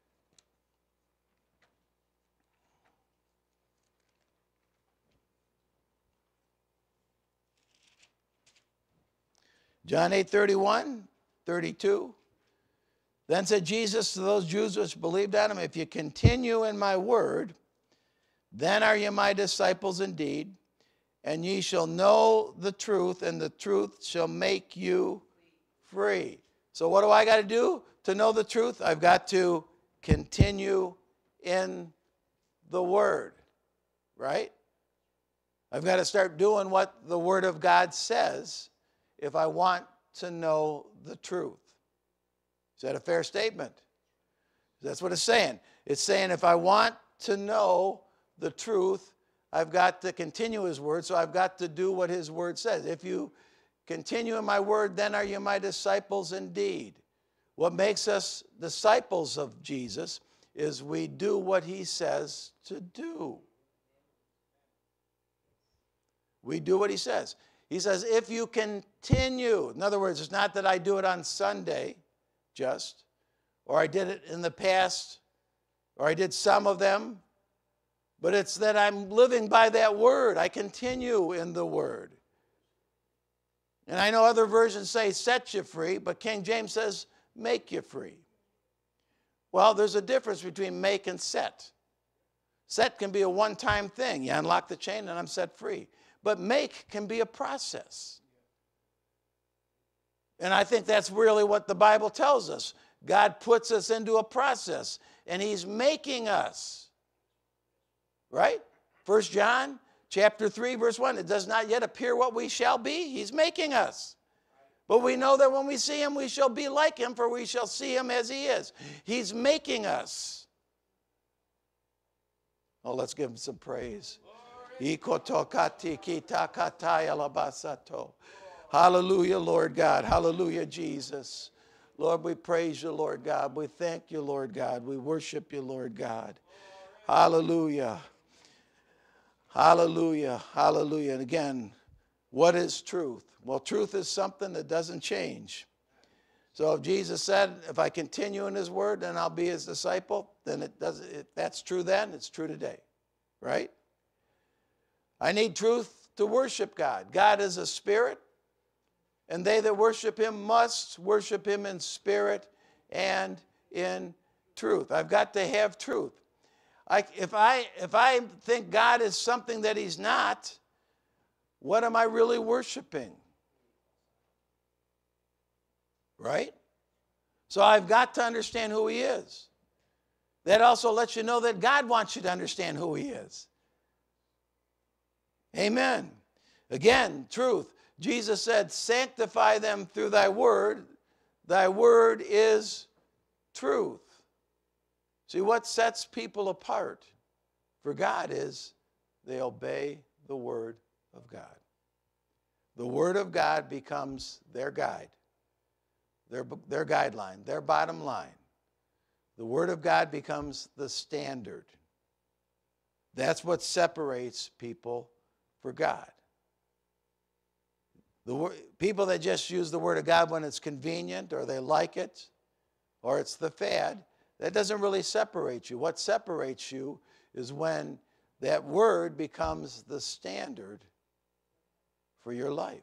John eight, thirty-one, thirty-two. Then said Jesus to those Jews which believed on him, if you continue in my word, then are ye my disciples indeed, and ye shall know the truth, and the truth shall make you free. So what do I got to do to know the truth? I've got to continue in the Word, right? I've got to start doing what the Word of God says if I want to know the truth. Is that a fair statement? That's what it's saying. It's saying if I want to know the truth, I've got to continue His Word, so I've got to do what His Word says. If you continue in my Word, then are you my disciples indeed. What makes us disciples of Jesus is we do what He says to do. We do what He says. He says, if you continue, in other words, it's not that I do it on Sunday just, or I did it in the past, or I did some of them, but it's that I'm living by that Word. I continue in the Word. And I know other versions say set you free, but King James says make you free. Well, there's a difference between make and set. Set can be a one-time thing. You unlock the chain and I'm set free. But make can be a process. And I think that's really what the Bible tells us. God puts us into a process, and He's making us. Right? First John chapter three, verse one, it does not yet appear what we shall be. He's making us. But we know that when we see Him, we shall be like Him, for we shall see Him as He is. He's making us. Oh, let's give Him some praise. Hallelujah, Lord God. Hallelujah, Jesus. Lord, we praise You, Lord God. We thank You, Lord God. We worship You, Lord God. Hallelujah. Hallelujah. Hallelujah. And again, what is truth? Well, truth is something that doesn't change. So if Jesus said, if I continue in His Word, then I'll be His disciple, then it does. If that's true then, it's true today. Right? I need truth to worship God. God is a spirit, and they that worship Him must worship Him in spirit and in truth. I've got to have truth. I, if, I, if I think God is something that He's not, what am I really worshiping? Right? So I've got to understand who He is. That also lets you know that God wants you to understand who He is. Amen. Again, truth. Jesus said, sanctify them through Thy word. Thy word is truth. See, what sets people apart for God is they obey the word of God. The word of God becomes their guide, their, their guideline, their bottom line. The word of God becomes the standard. That's what separates people for God. The wor- people that just use the word of God when it's convenient or they like it or it's the fad, that doesn't really separate you. What separates you is when that word becomes the standard for your life.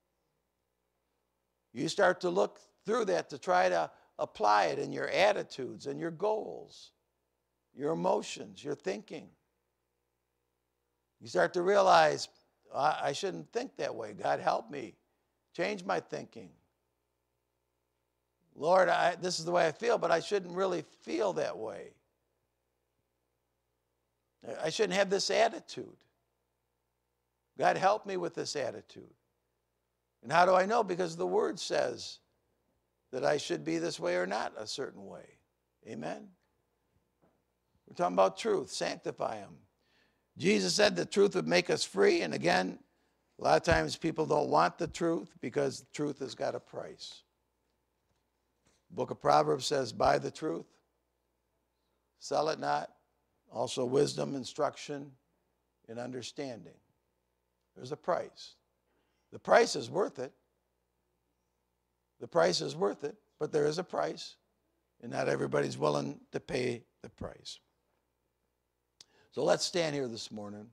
You start to look through that to try to apply it in your attitudes and your goals, your emotions, your thinking. You start to realize, I, I shouldn't think that way. God, help me. Change my thinking. Lord, I, this is the way I feel, but I shouldn't really feel that way. I shouldn't have this attitude. God, help me with this attitude. And how do I know? Because the Word says that I should be this way or not a certain way. Amen? We're talking about truth. Sanctify them. Jesus said the truth would make us free. And again, a lot of times people don't want the truth because the truth has got a price. The book of Proverbs says, buy the truth, sell it not. Also wisdom, instruction, and understanding. There's a price. The price is worth it. The price is worth it, but there is a price, and not everybody's willing to pay the price. So let's stand here this morning.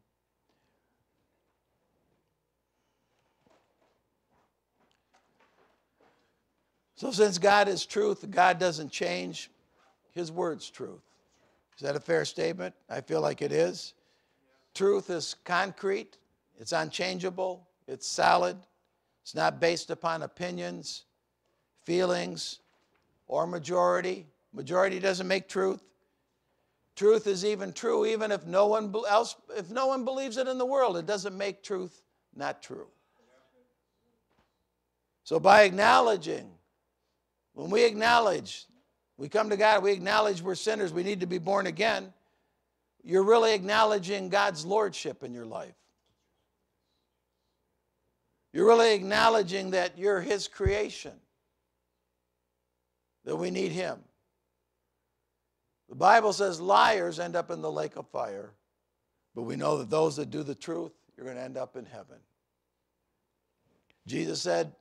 So since God is truth, God doesn't change, His word's truth. Is that a fair statement? I feel like it is. Truth is concrete. It's unchangeable. It's solid. It's not based upon opinions, feelings, or majority. Majority doesn't make truth. Truth is even true even if no one else, if no one believes it in the world. It doesn't make truth not true. So by acknowledging, when we acknowledge, we come to God, we acknowledge we're sinners, we need to be born again, you're really acknowledging God's lordship in your life. You're really acknowledging that you're His creation, that we need Him. The Bible says liars end up in the lake of fire, but we know that those that do the truth, you're going to end up in heaven. Jesus said,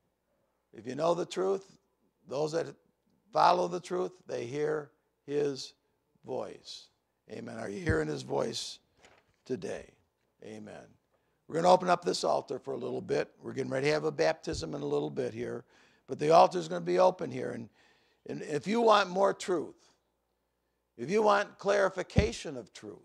if you know the truth, those that follow the truth, they hear His voice. Amen. Are you hearing His voice today? Amen. We're going to open up this altar for a little bit. We're getting ready to have a baptism in a little bit here, but the altar is going to be open here. And, and if you want more truth, if you want clarification of truth,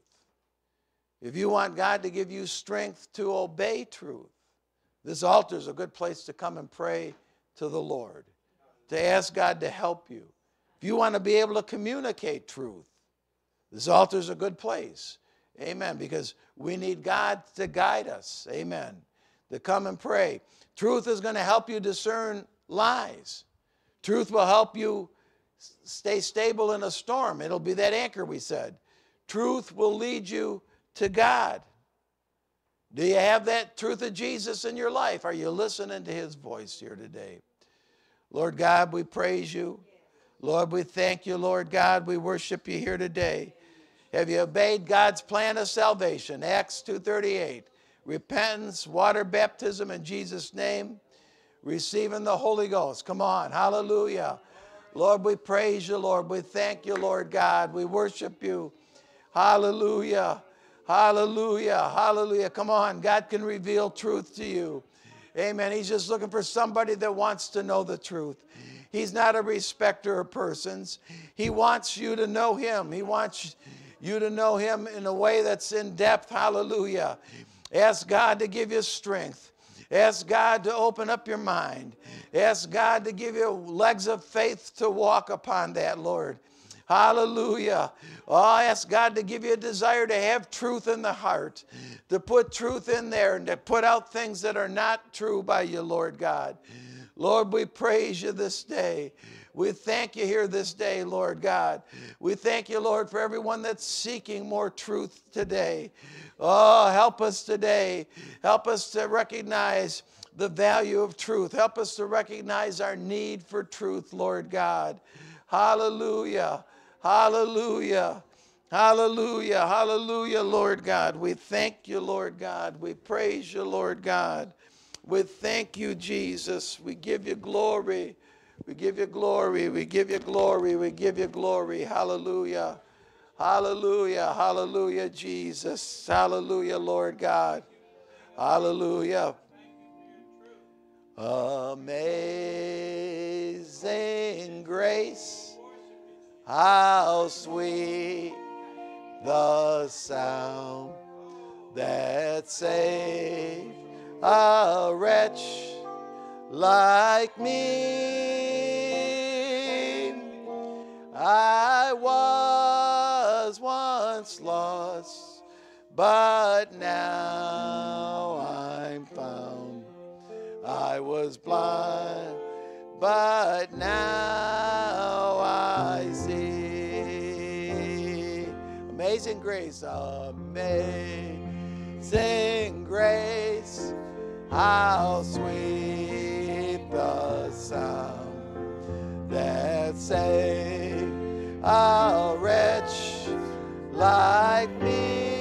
if you want God to give you strength to obey truth, this altar is a good place to come and pray to the Lord, to ask God to help you. If you want to be able to communicate truth, this altar is a good place. Amen. Because we need God to guide us. Amen. To come and pray. Truth is going to help you discern lies. Truth will help you stay stable in a storm. It'll be that anchor we said. Truth will lead you to God. Do you have that truth of Jesus in your life? Are you listening to His voice here today? Lord God, we praise you. Lord, we thank you, Lord God. We worship you here today. Have you obeyed God's plan of salvation? Acts two thirty-eight. Repentance, water baptism in Jesus' name, receiving the Holy Ghost. Come on, hallelujah. Lord, we praise you, Lord. We thank you, Lord God. We worship you. Hallelujah, hallelujah, hallelujah. Come on, God can reveal truth to you. Amen. He's just looking for somebody that wants to know the truth. He's not a respecter of persons. He wants you to know Him. He wants you to know Him in a way that's in depth. Hallelujah. Ask God to give you strength. Ask God to open up your mind. Ask God to give you legs of faith to walk upon that, Lord. Hallelujah. Oh, ask God to give you a desire to have truth in the heart, to put truth in there and to put out things that are not true by you, Lord God. Lord, we praise you this day. We thank you here this day, Lord God. We thank you, Lord, for everyone that's seeking more truth today. Oh, help us today. Help us to recognize the value of truth. Help us to recognize our need for truth, Lord God. Hallelujah. Hallelujah. Hallelujah. Hallelujah, Lord God. We thank you, Lord God. We praise you, Lord God. We thank you, Jesus. We give you glory. We give you glory. We give you glory. We give you glory. Hallelujah. Hallelujah. Hallelujah, Jesus. Hallelujah, Lord God. Hallelujah. Amazing grace, how sweet the sound that saved a wretch like me. I was once lost, but now I'm found. I was blind, but now I see. Amazing grace, amazing grace, how sweet the sound that saved a wretch like me.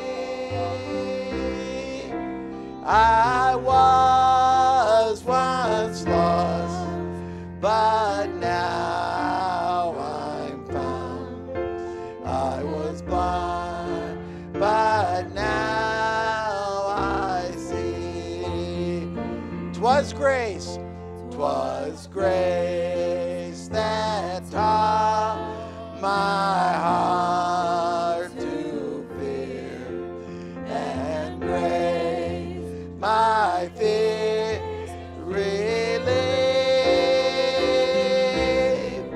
I was once lost, but now I'm found. I was blind, but now I see. 'Twas grace, 'twas grace that taught my heart to fear, and grace my fear relieved.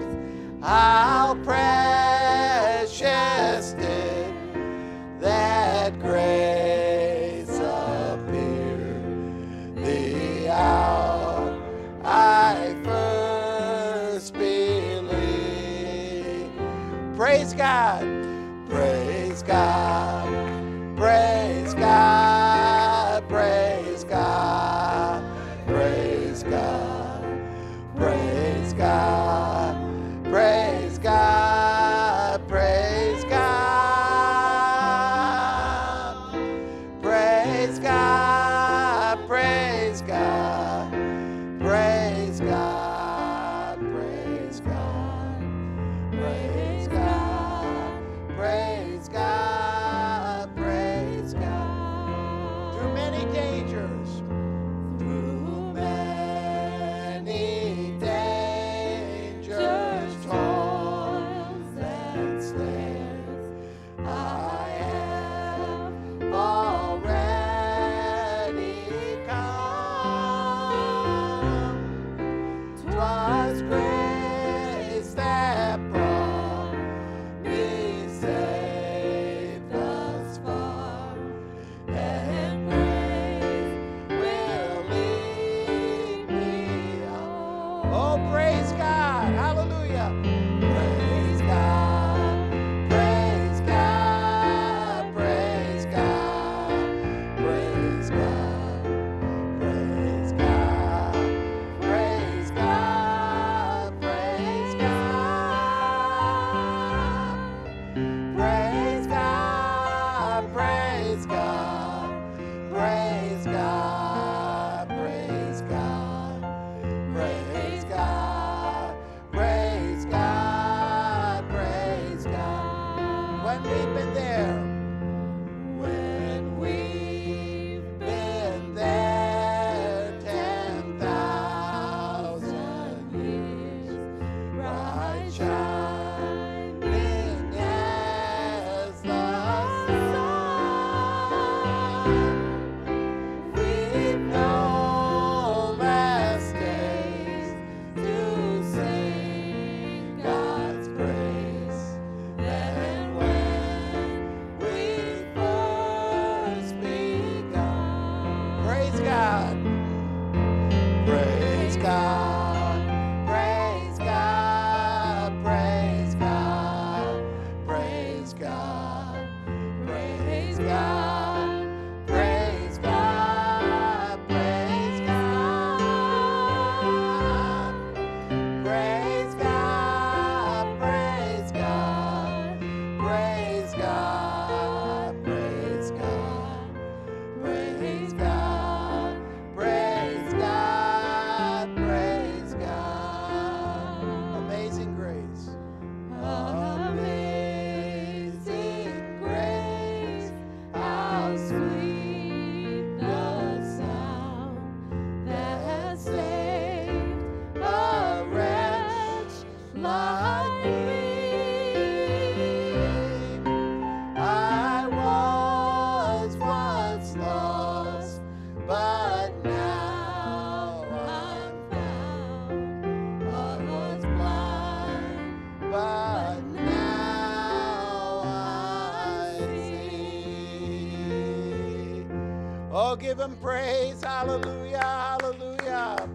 God. Praise God. Praise God. Praise God. Praise God. Praise God. Praise God. Praise God. Praise God. Praise God. Praise God. Praise God. Praise God. Praise God. Praise God. Through many dangers. Through many dangers, toils and snares, I have already come. 'Twas grace that brought me safe thus far, and grace will lead me on. Oh, praise God. Hallelujah. Praise God. Praise God. Praise God. Praise God. Praise God. Praise God. Praise God. Praise God. Praise God. Praise God. Praise God. Praise God. Praise God. Praise God. When we've been there. When we've been there ten thousand years, bright shining as the sun, we've no last days to sing God's praise than when we first begun. Praise God. Praise God. Praise God. Praise God. Praise God. Praise God. Praise God. Praise God. Praise God. Praise God. Praise God. Praise God. Praise God. Praise God. Praise God. Amazing grace. Amazing grace. How sweet the sound that saved a wretch like me. I was once lost, but now I'm found. I was blind, but now I see. Oh, give him praise. Hallelujah. Hallelujah.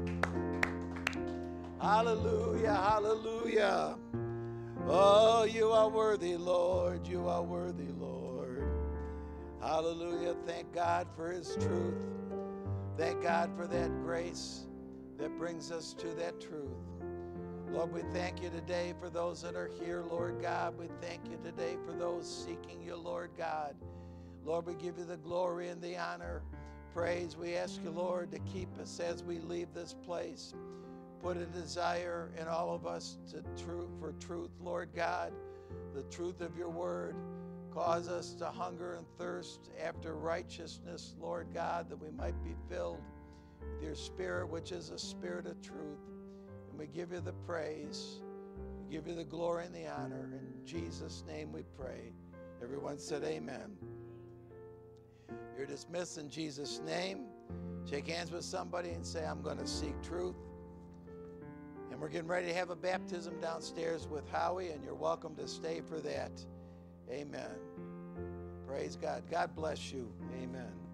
Hallelujah. Hallelujah. Oh, you are worthy, Lord. You are worthy, Lord. Hallelujah. Thank God for his truth. Thank God for that grace that brings us to that truth. Lord, we thank you today for those that are here, Lord God. We thank you today for those seeking you, Lord God. Lord, we give you the glory and the honor, praise. We ask you, Lord, to keep us as we leave this place. Put a desire in all of us to truth for truth, Lord God, the truth of your word. Cause us to hunger and thirst after righteousness, Lord God, that we might be filled with your spirit, which is a spirit of truth. And we give you the praise. We give you the glory and the honor. In Jesus' name we pray. Everyone said amen. You're dismissed in Jesus' name. Shake hands with somebody and say, I'm going to seek truth. And we're getting ready to have a baptism downstairs with Howie, and you're welcome to stay for that. Amen. Praise God. God bless you. Amen.